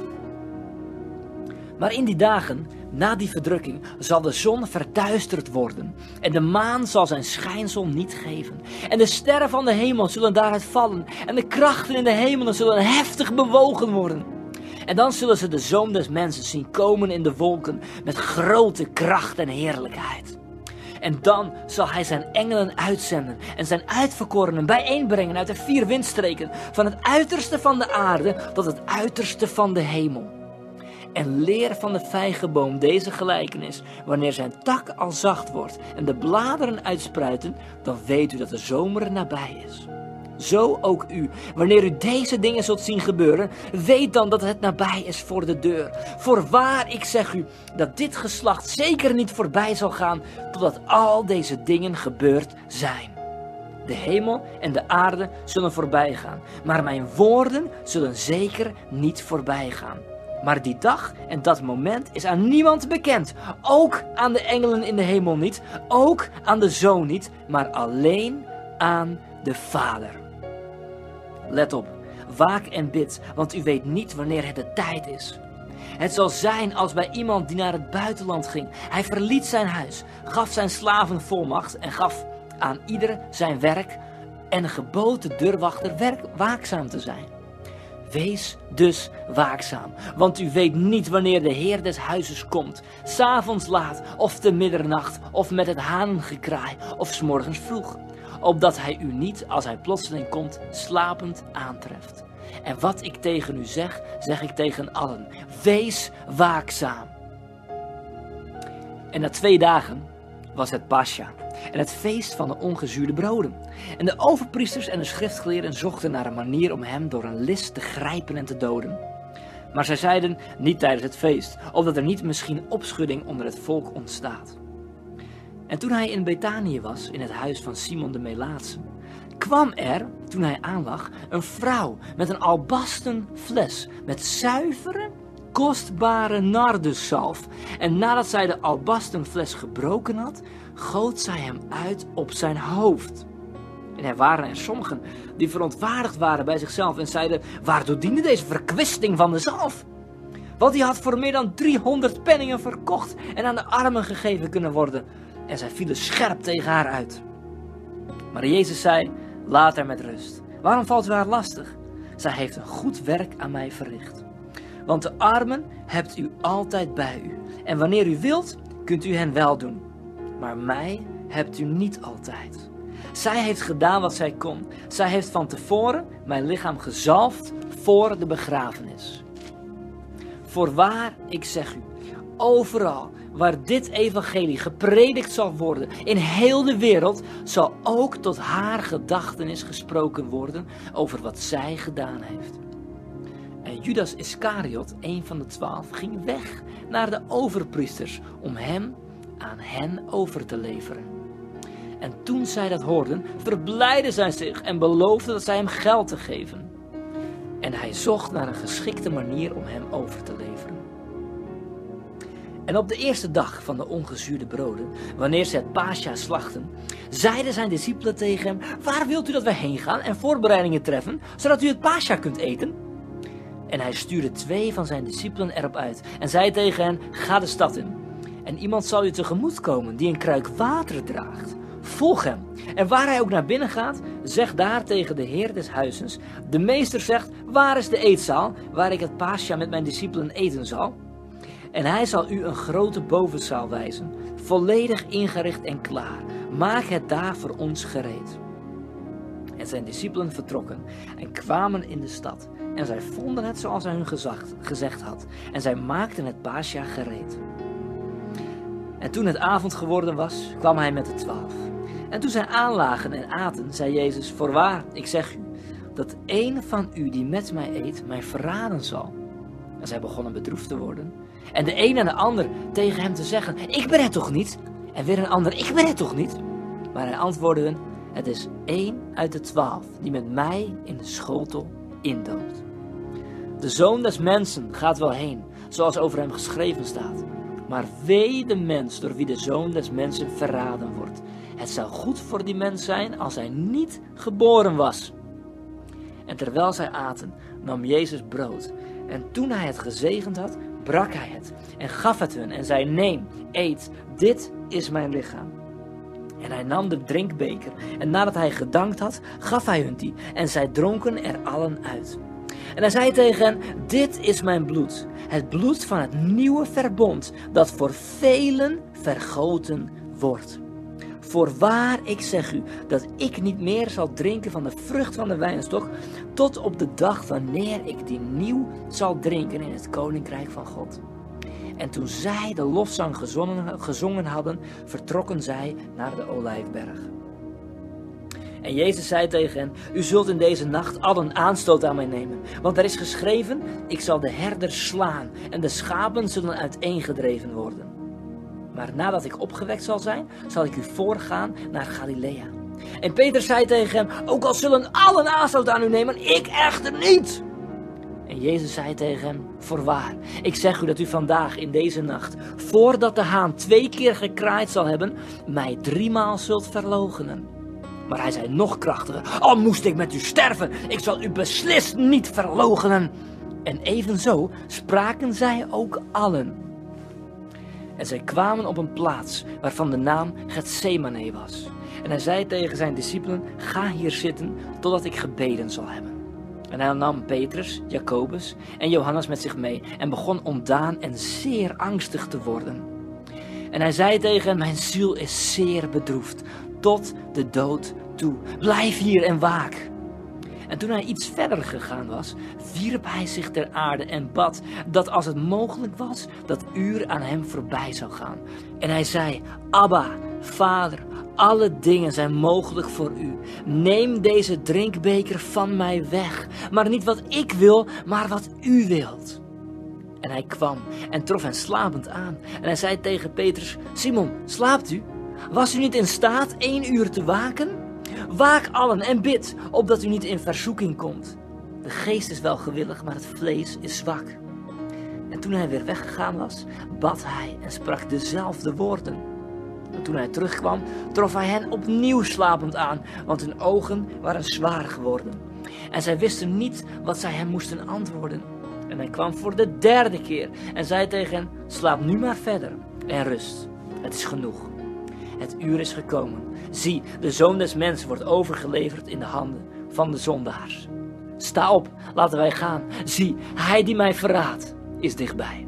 Maar in die dagen, na die verdrukking, zal de zon verduisterd worden. En de maan zal zijn schijnsel niet geven. En de sterren van de hemel zullen daaruit vallen. En de krachten in de hemelen zullen heftig bewogen worden. En dan zullen ze de Zoon des Mensen zien komen in de wolken met grote kracht en heerlijkheid. En dan zal hij zijn engelen uitzenden en zijn uitverkorenen bijeenbrengen uit de 4 windstreken, van het uiterste van de aarde tot het uiterste van de hemel. En leer van de vijgenboom deze gelijkenis: wanneer zijn tak al zacht wordt en de bladeren uitspruiten, dan weet u dat de zomer nabij is. Zo ook u, wanneer u deze dingen zult zien gebeuren, weet dan dat het nabij is voor de deur. Voorwaar, ik zeg u, dat dit geslacht zeker niet voorbij zal gaan, totdat al deze dingen gebeurd zijn. De hemel en de aarde zullen voorbij gaan, maar mijn woorden zullen zeker niet voorbij gaan. Maar die dag en dat moment is aan niemand bekend, ook aan de engelen in de hemel niet, ook aan de Zoon niet, maar alleen aan de Vader. Let op, waak en bid, want u weet niet wanneer het de tijd is. Het zal zijn als bij iemand die naar het buitenland ging. Hij verliet zijn huis, gaf zijn slaven volmacht en gaf aan ieder zijn werk en gebood de deurwachter waakzaam te zijn. Wees dus waakzaam, want u weet niet wanneer de Heer des huizes komt, 's avonds laat of te middernacht of met het hanengekraai of 's morgens vroeg. Opdat hij u niet, als hij plotseling komt, slapend aantreft. En wat ik tegen u zeg, zeg ik tegen allen. Wees waakzaam. En na 2 dagen was het Pascha en het feest van de ongezuurde broden. En de overpriesters en de schriftgeleerden zochten naar een manier om hem door een list te grijpen en te doden. Maar zij zeiden, niet tijdens het feest, opdat er niet misschien opschudding onder het volk ontstaat. En toen hij in Betanië was, in het huis van Simon de Melaatse, kwam er, toen hij aanlag, een vrouw met een albasten fles met zuivere, kostbare narduszalf. En nadat zij de albasten fles gebroken had, goot zij hem uit op zijn hoofd. En er waren er sommigen die verontwaardigd waren bij zichzelf en zeiden, waartoe diende deze verkwisting van de zalf? Want die had voor meer dan 300 penningen verkocht en aan de armen gegeven kunnen worden. En zij vielen scherp tegen haar uit. Maar Jezus zei, laat haar met rust. Waarom valt u haar lastig? Zij heeft een goed werk aan mij verricht. Want de armen hebt u altijd bij u. En wanneer u wilt, kunt u hen wel doen. Maar mij hebt u niet altijd. Zij heeft gedaan wat zij kon. Zij heeft van tevoren mijn lichaam gezalfd voor de begrafenis. Voorwaar, ik zeg u, overal waar dit evangelie gepredikt zal worden, in heel de wereld, zal ook tot haar gedachtenis gesproken worden over wat zij gedaan heeft. En Judas Iscariot, een van de 12, ging weg naar de overpriesters om hem aan hen over te leveren. En toen zij dat hoorden, verblijdden zij zich en beloofden dat zij hem geld te geven. En hij zocht naar een geschikte manier om hem over te leveren. En op de eerste dag van de ongezuurde broden, wanneer ze het Pascha slachten, zeiden zijn discipelen tegen hem, waar wilt u dat wij heen gaan en voorbereidingen treffen, zodat u het Pascha kunt eten? En hij stuurde 2 van zijn discipelen erop uit en zei tegen hen, ga de stad in. En iemand zal u tegemoet komen die een kruik water draagt. Volg hem. En waar hij ook naar binnen gaat, zeg daar tegen de Heer des huizes, de meester zegt, waar is de eetzaal, waar ik het Pascha met mijn discipelen eten zal? En hij zal u een grote bovenzaal wijzen, volledig ingericht en klaar. Maak het daar voor ons gereed. En zijn discipelen vertrokken en kwamen in de stad. En zij vonden het zoals hij hun gezegd had. En zij maakten het Pascha gereed. En toen het avond geworden was, kwam hij met de 12. En toen zij aanlagen en aten, zei Jezus: voorwaar, ik zeg u, dat een van u die met mij eet, mij verraden zal. En zij begonnen bedroefd te worden. En de een en de ander tegen hem te zeggen: ik ben het toch niet? En weer een ander: ik ben het toch niet? Maar hij antwoordde hun: het is één uit de 12 die met mij in de schotel indoopt. De Zoon des Mensen gaat wel heen, zoals over hem geschreven staat. Maar wee de mens door wie de Zoon des Mensen verraden wordt. Het zou goed voor die mens zijn als hij niet geboren was. En terwijl zij aten, nam Jezus brood. En toen hij het gezegend had, brak hij het en gaf het hun en zei: neem, eet, dit is mijn lichaam. En hij nam de drinkbeker en nadat hij gedankt had, gaf hij hun die en zij dronken er allen uit. En hij zei tegen hen: dit is mijn bloed, het bloed van het nieuwe verbond, dat voor velen vergoten wordt. Voorwaar, ik zeg u, dat ik niet meer zal drinken van de vrucht van de wijnstok, tot op de dag wanneer ik die nieuw zal drinken in het koninkrijk van God. En toen zij de lofzang gezongen hadden, vertrokken zij naar de Olijfberg. En Jezus zei tegen hen: u zult in deze nacht allen aanstoot aan mij nemen. Want er is geschreven: ik zal de herders slaan en de schapen zullen uiteengedreven worden. Maar nadat ik opgewekt zal zijn, zal ik u voorgaan naar Galilea. En Petrus zei tegen hem: ook al zullen allen aanstoot aan u nemen, ik echter niet. En Jezus zei tegen hem: voorwaar, ik zeg u dat u vandaag in deze nacht, voordat de haan 2 keer gekraaid zal hebben, mij 3-maal zult verloochenen. Maar hij zei nog krachtiger: al moest ik met u sterven, ik zal u beslist niet verloochenen. En evenzo spraken zij ook allen. En zij kwamen op een plaats waarvan de naam Getsemane was. En hij zei tegen zijn discipelen: ga hier zitten totdat ik gebeden zal hebben. En hij nam Petrus, Jacobus en Johannes met zich mee en begon ontdaan en zeer angstig te worden. En hij zei tegen hen: mijn ziel is zeer bedroefd, tot de dood toe. Blijf hier en waak. En toen hij iets verder gegaan was, wierp hij zich ter aarde en bad dat als het mogelijk was, dat uur aan hem voorbij zou gaan. En hij zei: Abba, Vader, alle dingen zijn mogelijk voor u. Neem deze drinkbeker van mij weg, maar niet wat ik wil, maar wat u wilt. En hij kwam en trof hen slapend aan. En hij zei tegen Petrus: Simon, slaapt u? Was u niet in staat 1 uur te waken? Waak allen en bid, opdat u niet in verzoeking komt. De geest is wel gewillig, maar het vlees is zwak. En toen hij weer weggegaan was, bad hij en sprak dezelfde woorden. En toen hij terugkwam, trof hij hen opnieuw slapend aan, want hun ogen waren zwaar geworden. En zij wisten niet wat zij hem moesten antwoorden. En hij kwam voor de 3e keer en zei tegen hen: slaap nu maar verder en rust. Het is genoeg. Het uur is gekomen. Zie, de Zoon des Mensen wordt overgeleverd in de handen van de zondaars. Sta op, laten wij gaan. Zie, hij die mij verraadt, is dichtbij.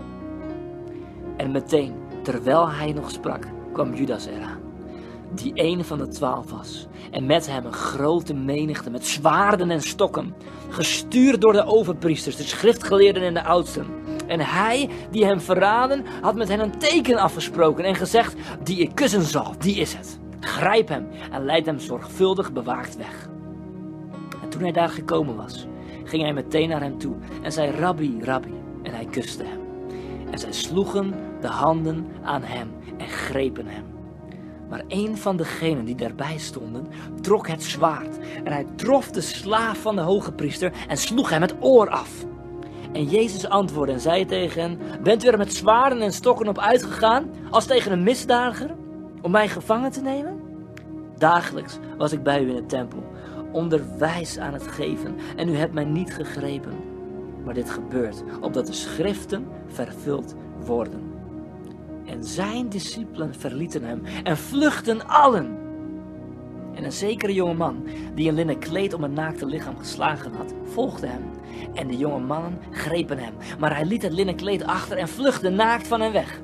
En meteen, terwijl hij nog sprak, kwam Judas eraan, die een van de 12 was. En met hem een grote menigte met zwaarden en stokken, gestuurd door de overpriesters, de schriftgeleerden en de oudsten. En hij die hem verraden, had met hen een teken afgesproken en gezegd: die ik kussen zal, die is het. Grijp hem en leid hem zorgvuldig bewaakt weg. En toen hij daar gekomen was, ging hij meteen naar hem toe en zei: Rabbi, Rabbi. En hij kuste hem. En zij sloegen de handen aan hem en grepen hem. Maar een van degenen die daarbij stonden, trok het zwaard. En hij trof de slaaf van de hogepriester en sloeg hem het oor af. En Jezus antwoordde en zei tegen hen: bent u er met zwaarden en stokken op uitgegaan, als tegen een misdadiger, om mij gevangen te nemen? Dagelijks was ik bij u in de tempel, onderwijs aan het geven, en u hebt mij niet gegrepen. Maar dit gebeurt, opdat de schriften vervuld worden. En zijn discipelen verlieten hem en vluchtten allen. En een zekere jongeman, die een linnen kleed om het naakte lichaam geslagen had, volgde hem. En de jonge mannen grepen hem, maar hij liet het linnen kleed achter en vluchtte naakt van hen weg.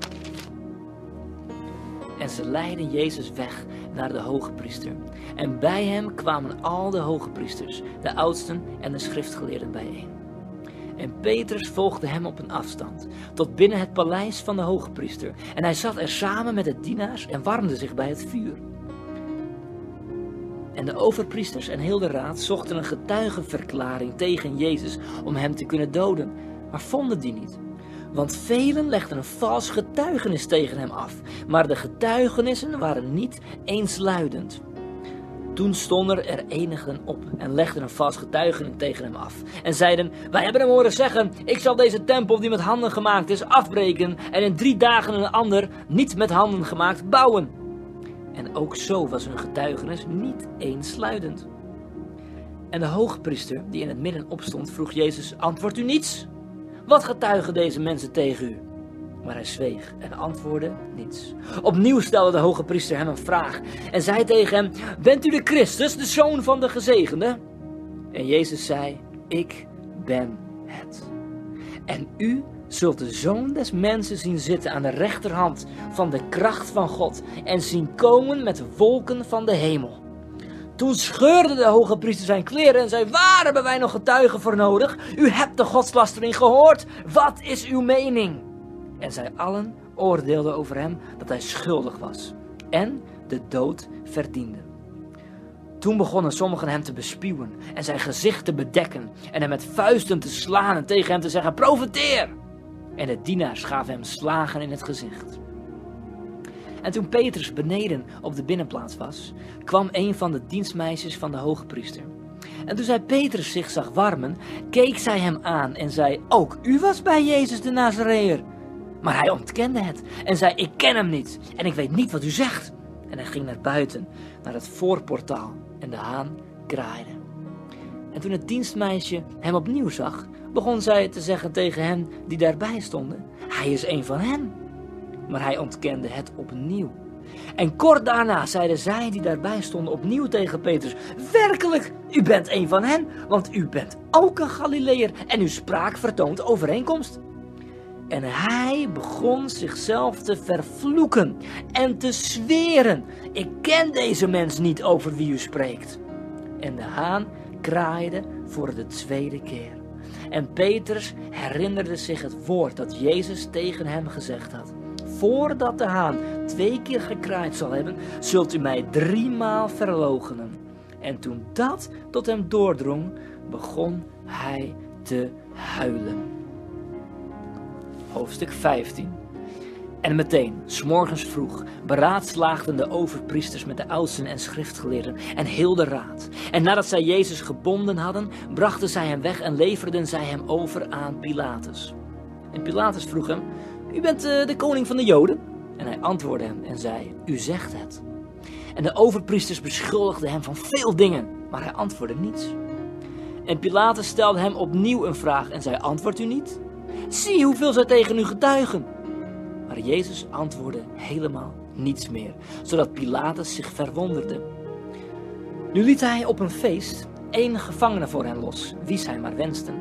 En ze leidden Jezus weg naar de hogepriester. En bij hem kwamen al de hogepriesters, de oudsten en de schriftgeleerden bijeen. En Petrus volgde hem op een afstand, tot binnen het paleis van de hogepriester. En hij zat er samen met de dienaars en warmde zich bij het vuur. En de overpriesters en heel de raad zochten een getuigenverklaring tegen Jezus om hem te kunnen doden, maar vonden die niet. Want velen legden een vals getuigenis tegen hem af, maar de getuigenissen waren niet eensluidend. Toen stonden er enigen op en legden een vals getuigenis tegen hem af. En zeiden, wij hebben hem horen zeggen, ik zal deze tempel die met handen gemaakt is afbreken en in 3 dagen een ander, niet met handen gemaakt, bouwen. En ook zo was hun getuigenis niet eensluidend. En de hoogpriester die in het midden opstond vroeg Jezus, antwoordt u niets? Wat getuigen deze mensen tegen u? Maar hij zweeg en antwoordde niets. Opnieuw stelde de hogepriester hem een vraag en zei tegen hem, bent u de Christus, de Zoon van de Gezegende? En Jezus zei, ik ben het. En u zult de Zoon des Mensen zien zitten aan de rechterhand van de kracht van God en zien komen met de wolken van de hemel. Toen scheurde de hogepriester zijn kleren en zei, waar hebben wij nog getuigen voor nodig? U hebt de godslastering gehoord, wat is uw mening? En zij allen oordeelden over hem dat hij schuldig was en de dood verdiende. Toen begonnen sommigen hem te bespuwen en zijn gezicht te bedekken en hem met vuisten te slaan en tegen hem te zeggen, profeteer! En de dienaars gaven hem slagen in het gezicht. En toen Petrus beneden op de binnenplaats was, kwam een van de dienstmeisjes van de hogepriester. En toen zij Petrus zich zag warmen, keek zij hem aan en zei, ook u was bij Jezus de Nazareër. Maar hij ontkende het en zei, ik ken hem niet en ik weet niet wat u zegt. En hij ging naar buiten, naar het voorportaal en de haan kraaide. En toen het dienstmeisje hem opnieuw zag, begon zij te zeggen tegen hen die daarbij stonden, hij is een van hen. Maar hij ontkende het opnieuw. En kort daarna zeiden zij die daarbij stonden opnieuw tegen Petrus, werkelijk, u bent een van hen, want u bent ook een Galileër en uw spraak vertoont overeenkomst. En hij begon zichzelf te vervloeken en te zweren, ik ken deze mens niet over wie u spreekt. En de haan kraaide voor de 2e keer. En Petrus herinnerde zich het woord dat Jezus tegen hem gezegd had. Voordat de haan 2 keer gekraaid zal hebben, zult u mij 3 maal verloochenen. En toen dat tot hem doordrong, begon hij te huilen. Hoofdstuk 15. En meteen, 's morgens vroeg, beraadslaagden de overpriesters met de oudsten en schriftgeleerden en heel de raad. En nadat zij Jezus gebonden hadden, brachten zij hem weg en leverden zij hem over aan Pilatus. En Pilatus vroeg hem, u bent de koning van de Joden? En hij antwoordde hem en zei, u zegt het. En de overpriesters beschuldigden hem van veel dingen, maar hij antwoordde niets. En Pilatus stelde hem opnieuw een vraag en zei, antwoordt u niet? Zie hoeveel zij tegen u getuigen. Maar Jezus antwoordde helemaal niets meer, zodat Pilatus zich verwonderde. Nu liet hij op een feest 1 gevangene voor hen los, wie zij maar wensten.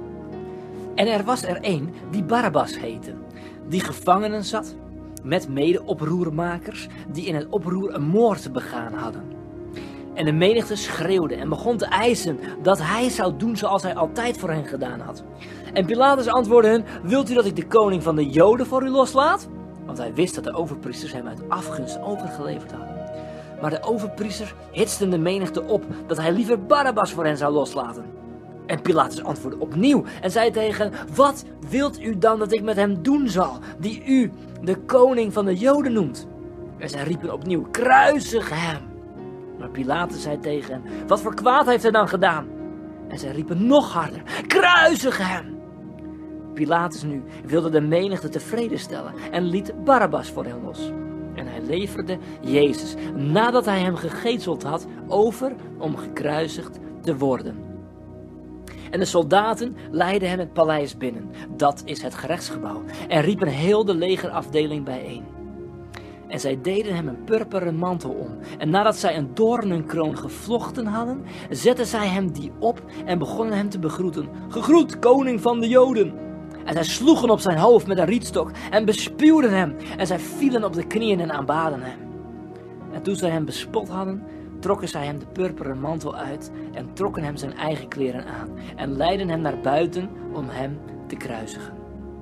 En er was er een die Barabbas heette, die gevangenen zat met mede-oproermakers die in het oproer een moord begaan hadden. En de menigte schreeuwde en begon te eisen dat hij zou doen zoals hij altijd voor hen gedaan had. En Pilatus antwoordde hen, wilt u dat ik de koning van de Joden voor u loslaat? Want hij wist dat de overpriesters hem uit afgunst overgeleverd hadden. Maar de overpriesters hitsten de menigte op dat hij liever Barabbas voor hen zou loslaten. En Pilatus antwoordde opnieuw en zei tegen hen, wat wilt u dan dat ik met hem doen zal, die u de koning van de Joden noemt? En zij riepen opnieuw, kruisig hem. Maar Pilatus zei tegen hen, wat voor kwaad heeft hij dan gedaan? En zij riepen nog harder, kruisig hem. Pilatus nu wilde de menigte tevreden stellen en liet Barabbas voor hen los. En hij leverde Jezus, nadat hij hem gegezeld had, over om gekruisigd te worden. En de soldaten leidden hem het paleis binnen, dat is het gerechtsgebouw, en riepen heel de legerafdeling bijeen. En zij deden hem een purperen mantel om. En nadat zij een doornenkroon gevlochten hadden, zetten zij hem die op en begonnen hem te begroeten. Gegroet, koning van de Joden! En zij sloegen op zijn hoofd met een rietstok en bespuwden hem. En zij vielen op de knieën en aanbaden hem. En toen zij hem bespot hadden, trokken zij hem de purperen mantel uit en trokken hem zijn eigen kleren aan en leidden hem naar buiten om hem te kruisigen.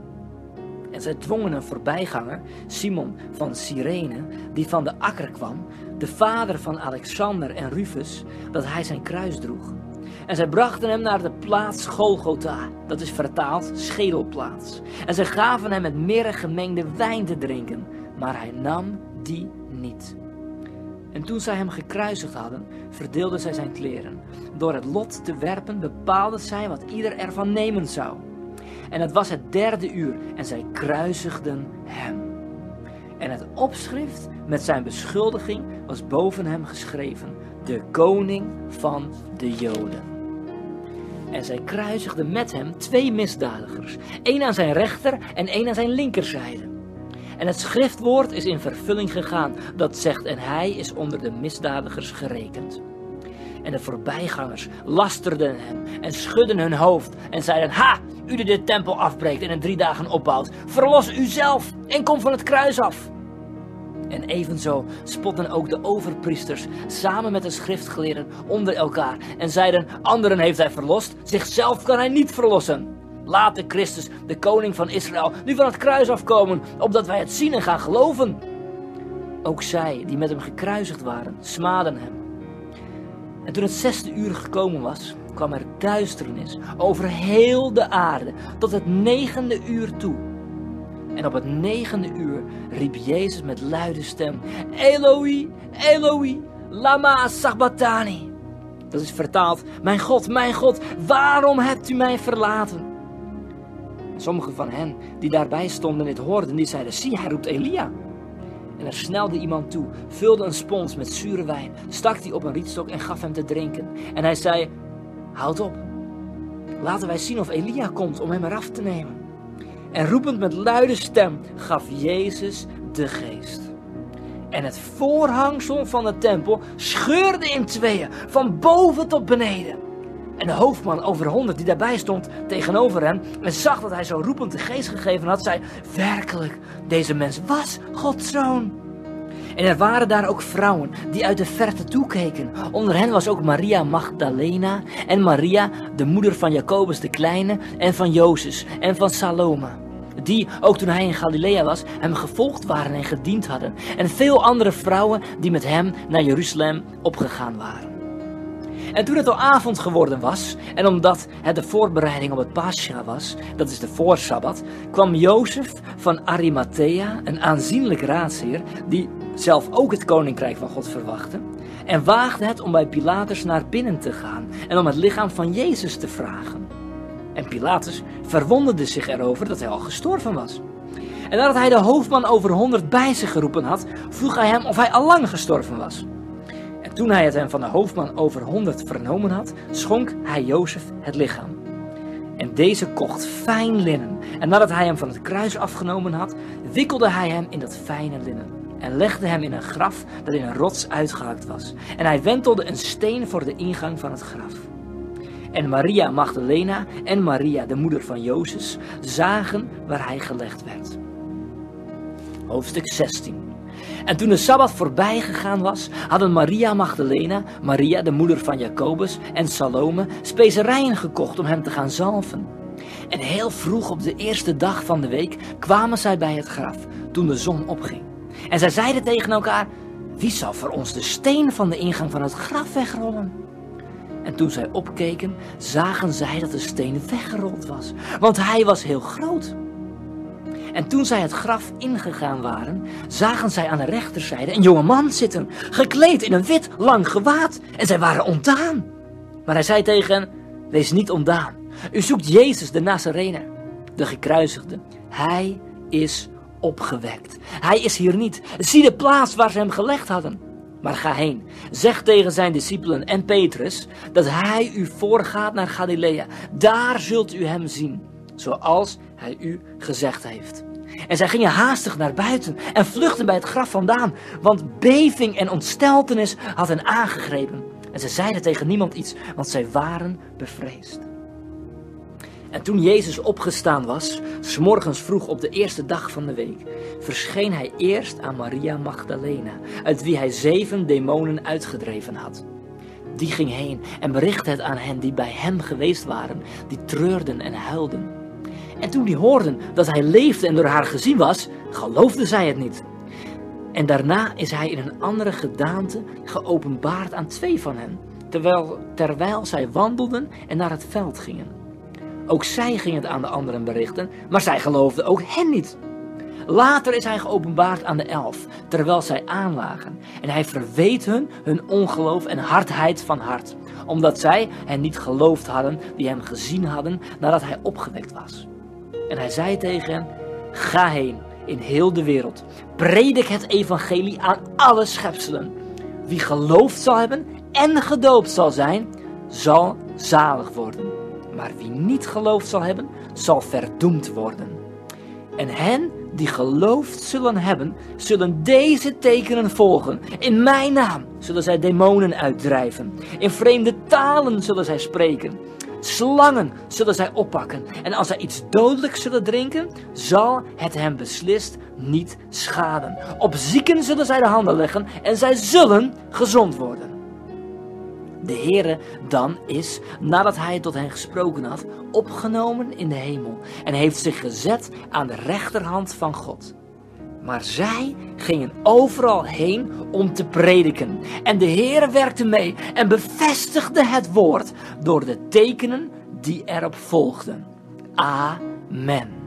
En zij dwongen een voorbijganger, Simon van Cyrene, die van de akker kwam, de vader van Alexander en Rufus, dat hij zijn kruis droeg. En zij brachten hem naar de plaats Golgotha, dat is vertaald schedelplaats. En zij gaven hem met mirre gemengde wijn te drinken, maar hij nam die niet. En toen zij hem gekruisigd hadden, verdeelden zij zijn kleren. Door het lot te werpen bepaalden zij wat ieder ervan nemen zou. En het was het 3e uur en zij kruisigden hem. En het opschrift met zijn beschuldiging was boven hem geschreven: de koning van de Joden. En zij kruisigden met hem 2 misdadigers, 1 aan zijn rechter en 1 aan zijn linkerzijde. En het schriftwoord is in vervulling gegaan, dat zegt: en hij is onder de misdadigers gerekend. En de voorbijgangers lasterden hem en schudden hun hoofd en zeiden: ha, u die de tempel afbreekt en in 3 dagen opbouwt, verlos uzelf en kom van het kruis af. En evenzo spotten ook de overpriesters samen met de schriftgeleerden onder elkaar en zeiden: anderen heeft hij verlost, zichzelf kan hij niet verlossen. Laat de Christus, de koning van Israël, nu van het kruis afkomen, opdat wij het zien en gaan geloven. Ook zij die met hem gekruisigd waren, smaadden hem. En toen het 6e uur gekomen was, kwam er duisternis over heel de aarde tot het 9e uur toe. En op het 9e uur riep Jezus met luide stem: Eloi, Eloi, lama sabachthani. Dat is vertaald: mijn God, waarom hebt u mij verlaten? Sommigen van hen die daarbij stonden dit hoorden, die zeiden: zie, hij roept Elia. En er snelde iemand toe, vulde een spons met zure wijn, stak die op een rietstok en gaf hem te drinken. En hij zei: houd op, laten wij zien of Elia komt om hem eraf te nemen. En roepend met luide stem gaf Jezus de geest. En het voorhangsel van de tempel scheurde in tweeën, van boven tot beneden. En de hoofdman over 100 die daarbij stond tegenover hem en zag dat hij zo roepend de geest gegeven had, zei: werkelijk, deze mens was Gods zoon. En er waren daar ook vrouwen die uit de verte toekeken. Onder hen was ook Maria Magdalena en Maria, de moeder van Jacobus de Kleine en van Jozef en van Salome. Die, ook toen hij in Galilea was, hem gevolgd waren en gediend hadden. En veel andere vrouwen die met hem naar Jeruzalem opgegaan waren. En toen het al avond geworden was, en omdat het de voorbereiding op het Pascha was, dat is de voorsabbat, kwam Jozef van Arimathea, een aanzienlijk raadsheer, die zelf ook het koninkrijk van God verwachtte, en waagde het om bij Pilatus naar binnen te gaan en om het lichaam van Jezus te vragen. En Pilatus verwonderde zich erover dat hij al gestorven was. En nadat hij de hoofdman over 100 bij zich geroepen had, vroeg hij hem of hij allang gestorven was. En toen hij het hem van de hoofdman over 100 vernomen had, schonk hij Jozef het lichaam. En deze kocht fijn linnen. En nadat hij hem van het kruis afgenomen had, wikkelde hij hem in dat fijne linnen. En legde hem in een graf dat in een rots uitgehakt was. En hij wentelde een steen voor de ingang van het graf. En Maria Magdalena en Maria, de moeder van Jozef, zagen waar hij gelegd werd. Hoofdstuk 16. En toen de Sabbat voorbij gegaan was, hadden Maria Magdalena, Maria, de moeder van Jacobus en Salome, specerijen gekocht om hem te gaan zalven. En heel vroeg op de eerste dag van de week kwamen zij bij het graf, toen de zon opging. En zij zeiden tegen elkaar: wie zal voor ons de steen van de ingang van het graf wegrollen? En toen zij opkeken, zagen zij dat de steen weggerold was, want hij was heel groot. En toen zij het graf ingegaan waren, zagen zij aan de rechterzijde een jonge man zitten, gekleed in een wit lang gewaad, en zij waren ontdaan. Maar hij zei tegen hen: wees niet ontdaan, u zoekt Jezus de Nazarener, de gekruisigde. Hij is opgewekt. Hij is hier niet. Zie de plaats waar ze hem gelegd hadden. Maar ga heen, zeg tegen zijn discipelen en Petrus dat hij u voorgaat naar Galilea. Daar zult u hem zien, zoals hij u gezegd heeft. En zij gingen haastig naar buiten en vluchtten bij het graf vandaan, want beving en ontsteltenis had hen aangegrepen. En ze zeiden tegen niemand iets, want zij waren bevreesd. En toen Jezus opgestaan was, 's morgens vroeg op de eerste dag van de week, verscheen hij eerst aan Maria Magdalena, uit wie hij 7 demonen uitgedreven had. Die ging heen en berichtte het aan hen die bij hem geweest waren, die treurden en huilden. En toen die hoorden dat hij leefde en door haar gezien was, geloofden zij het niet. En daarna is hij in een andere gedaante geopenbaard aan 2 van hen, terwijl zij wandelden en naar het veld gingen. Ook zij gingen het aan de anderen berichten, maar zij geloofden ook hen niet. Later is hij geopenbaard aan de 11, terwijl zij aanlagen. En hij verweet hun ongeloof en hardheid van hart, omdat zij hen niet geloofd hadden die hem gezien hadden nadat hij opgewekt was. En hij zei tegen hen, ga heen in heel de wereld, predik het evangelie aan alle schepselen. Wie geloofd zal hebben en gedoopt zal zijn, zal zalig worden. Maar wie niet geloofd zal hebben, zal verdoemd worden. En hen die geloofd zullen hebben, zullen deze tekenen volgen. In mijn naam zullen zij demonen uitdrijven. In vreemde talen zullen zij spreken. Slangen zullen zij oppakken. En als zij iets dodelijks zullen drinken, zal het hen beslist niet schaden. Op zieken zullen zij de handen leggen en zij zullen gezond worden. De Heere dan is, nadat hij tot hen gesproken had, opgenomen in de hemel en heeft zich gezet aan de rechterhand van God. Maar zij gingen overal heen om te prediken. En de Heere werkte mee en bevestigde het woord door de tekenen die erop volgden. Amen.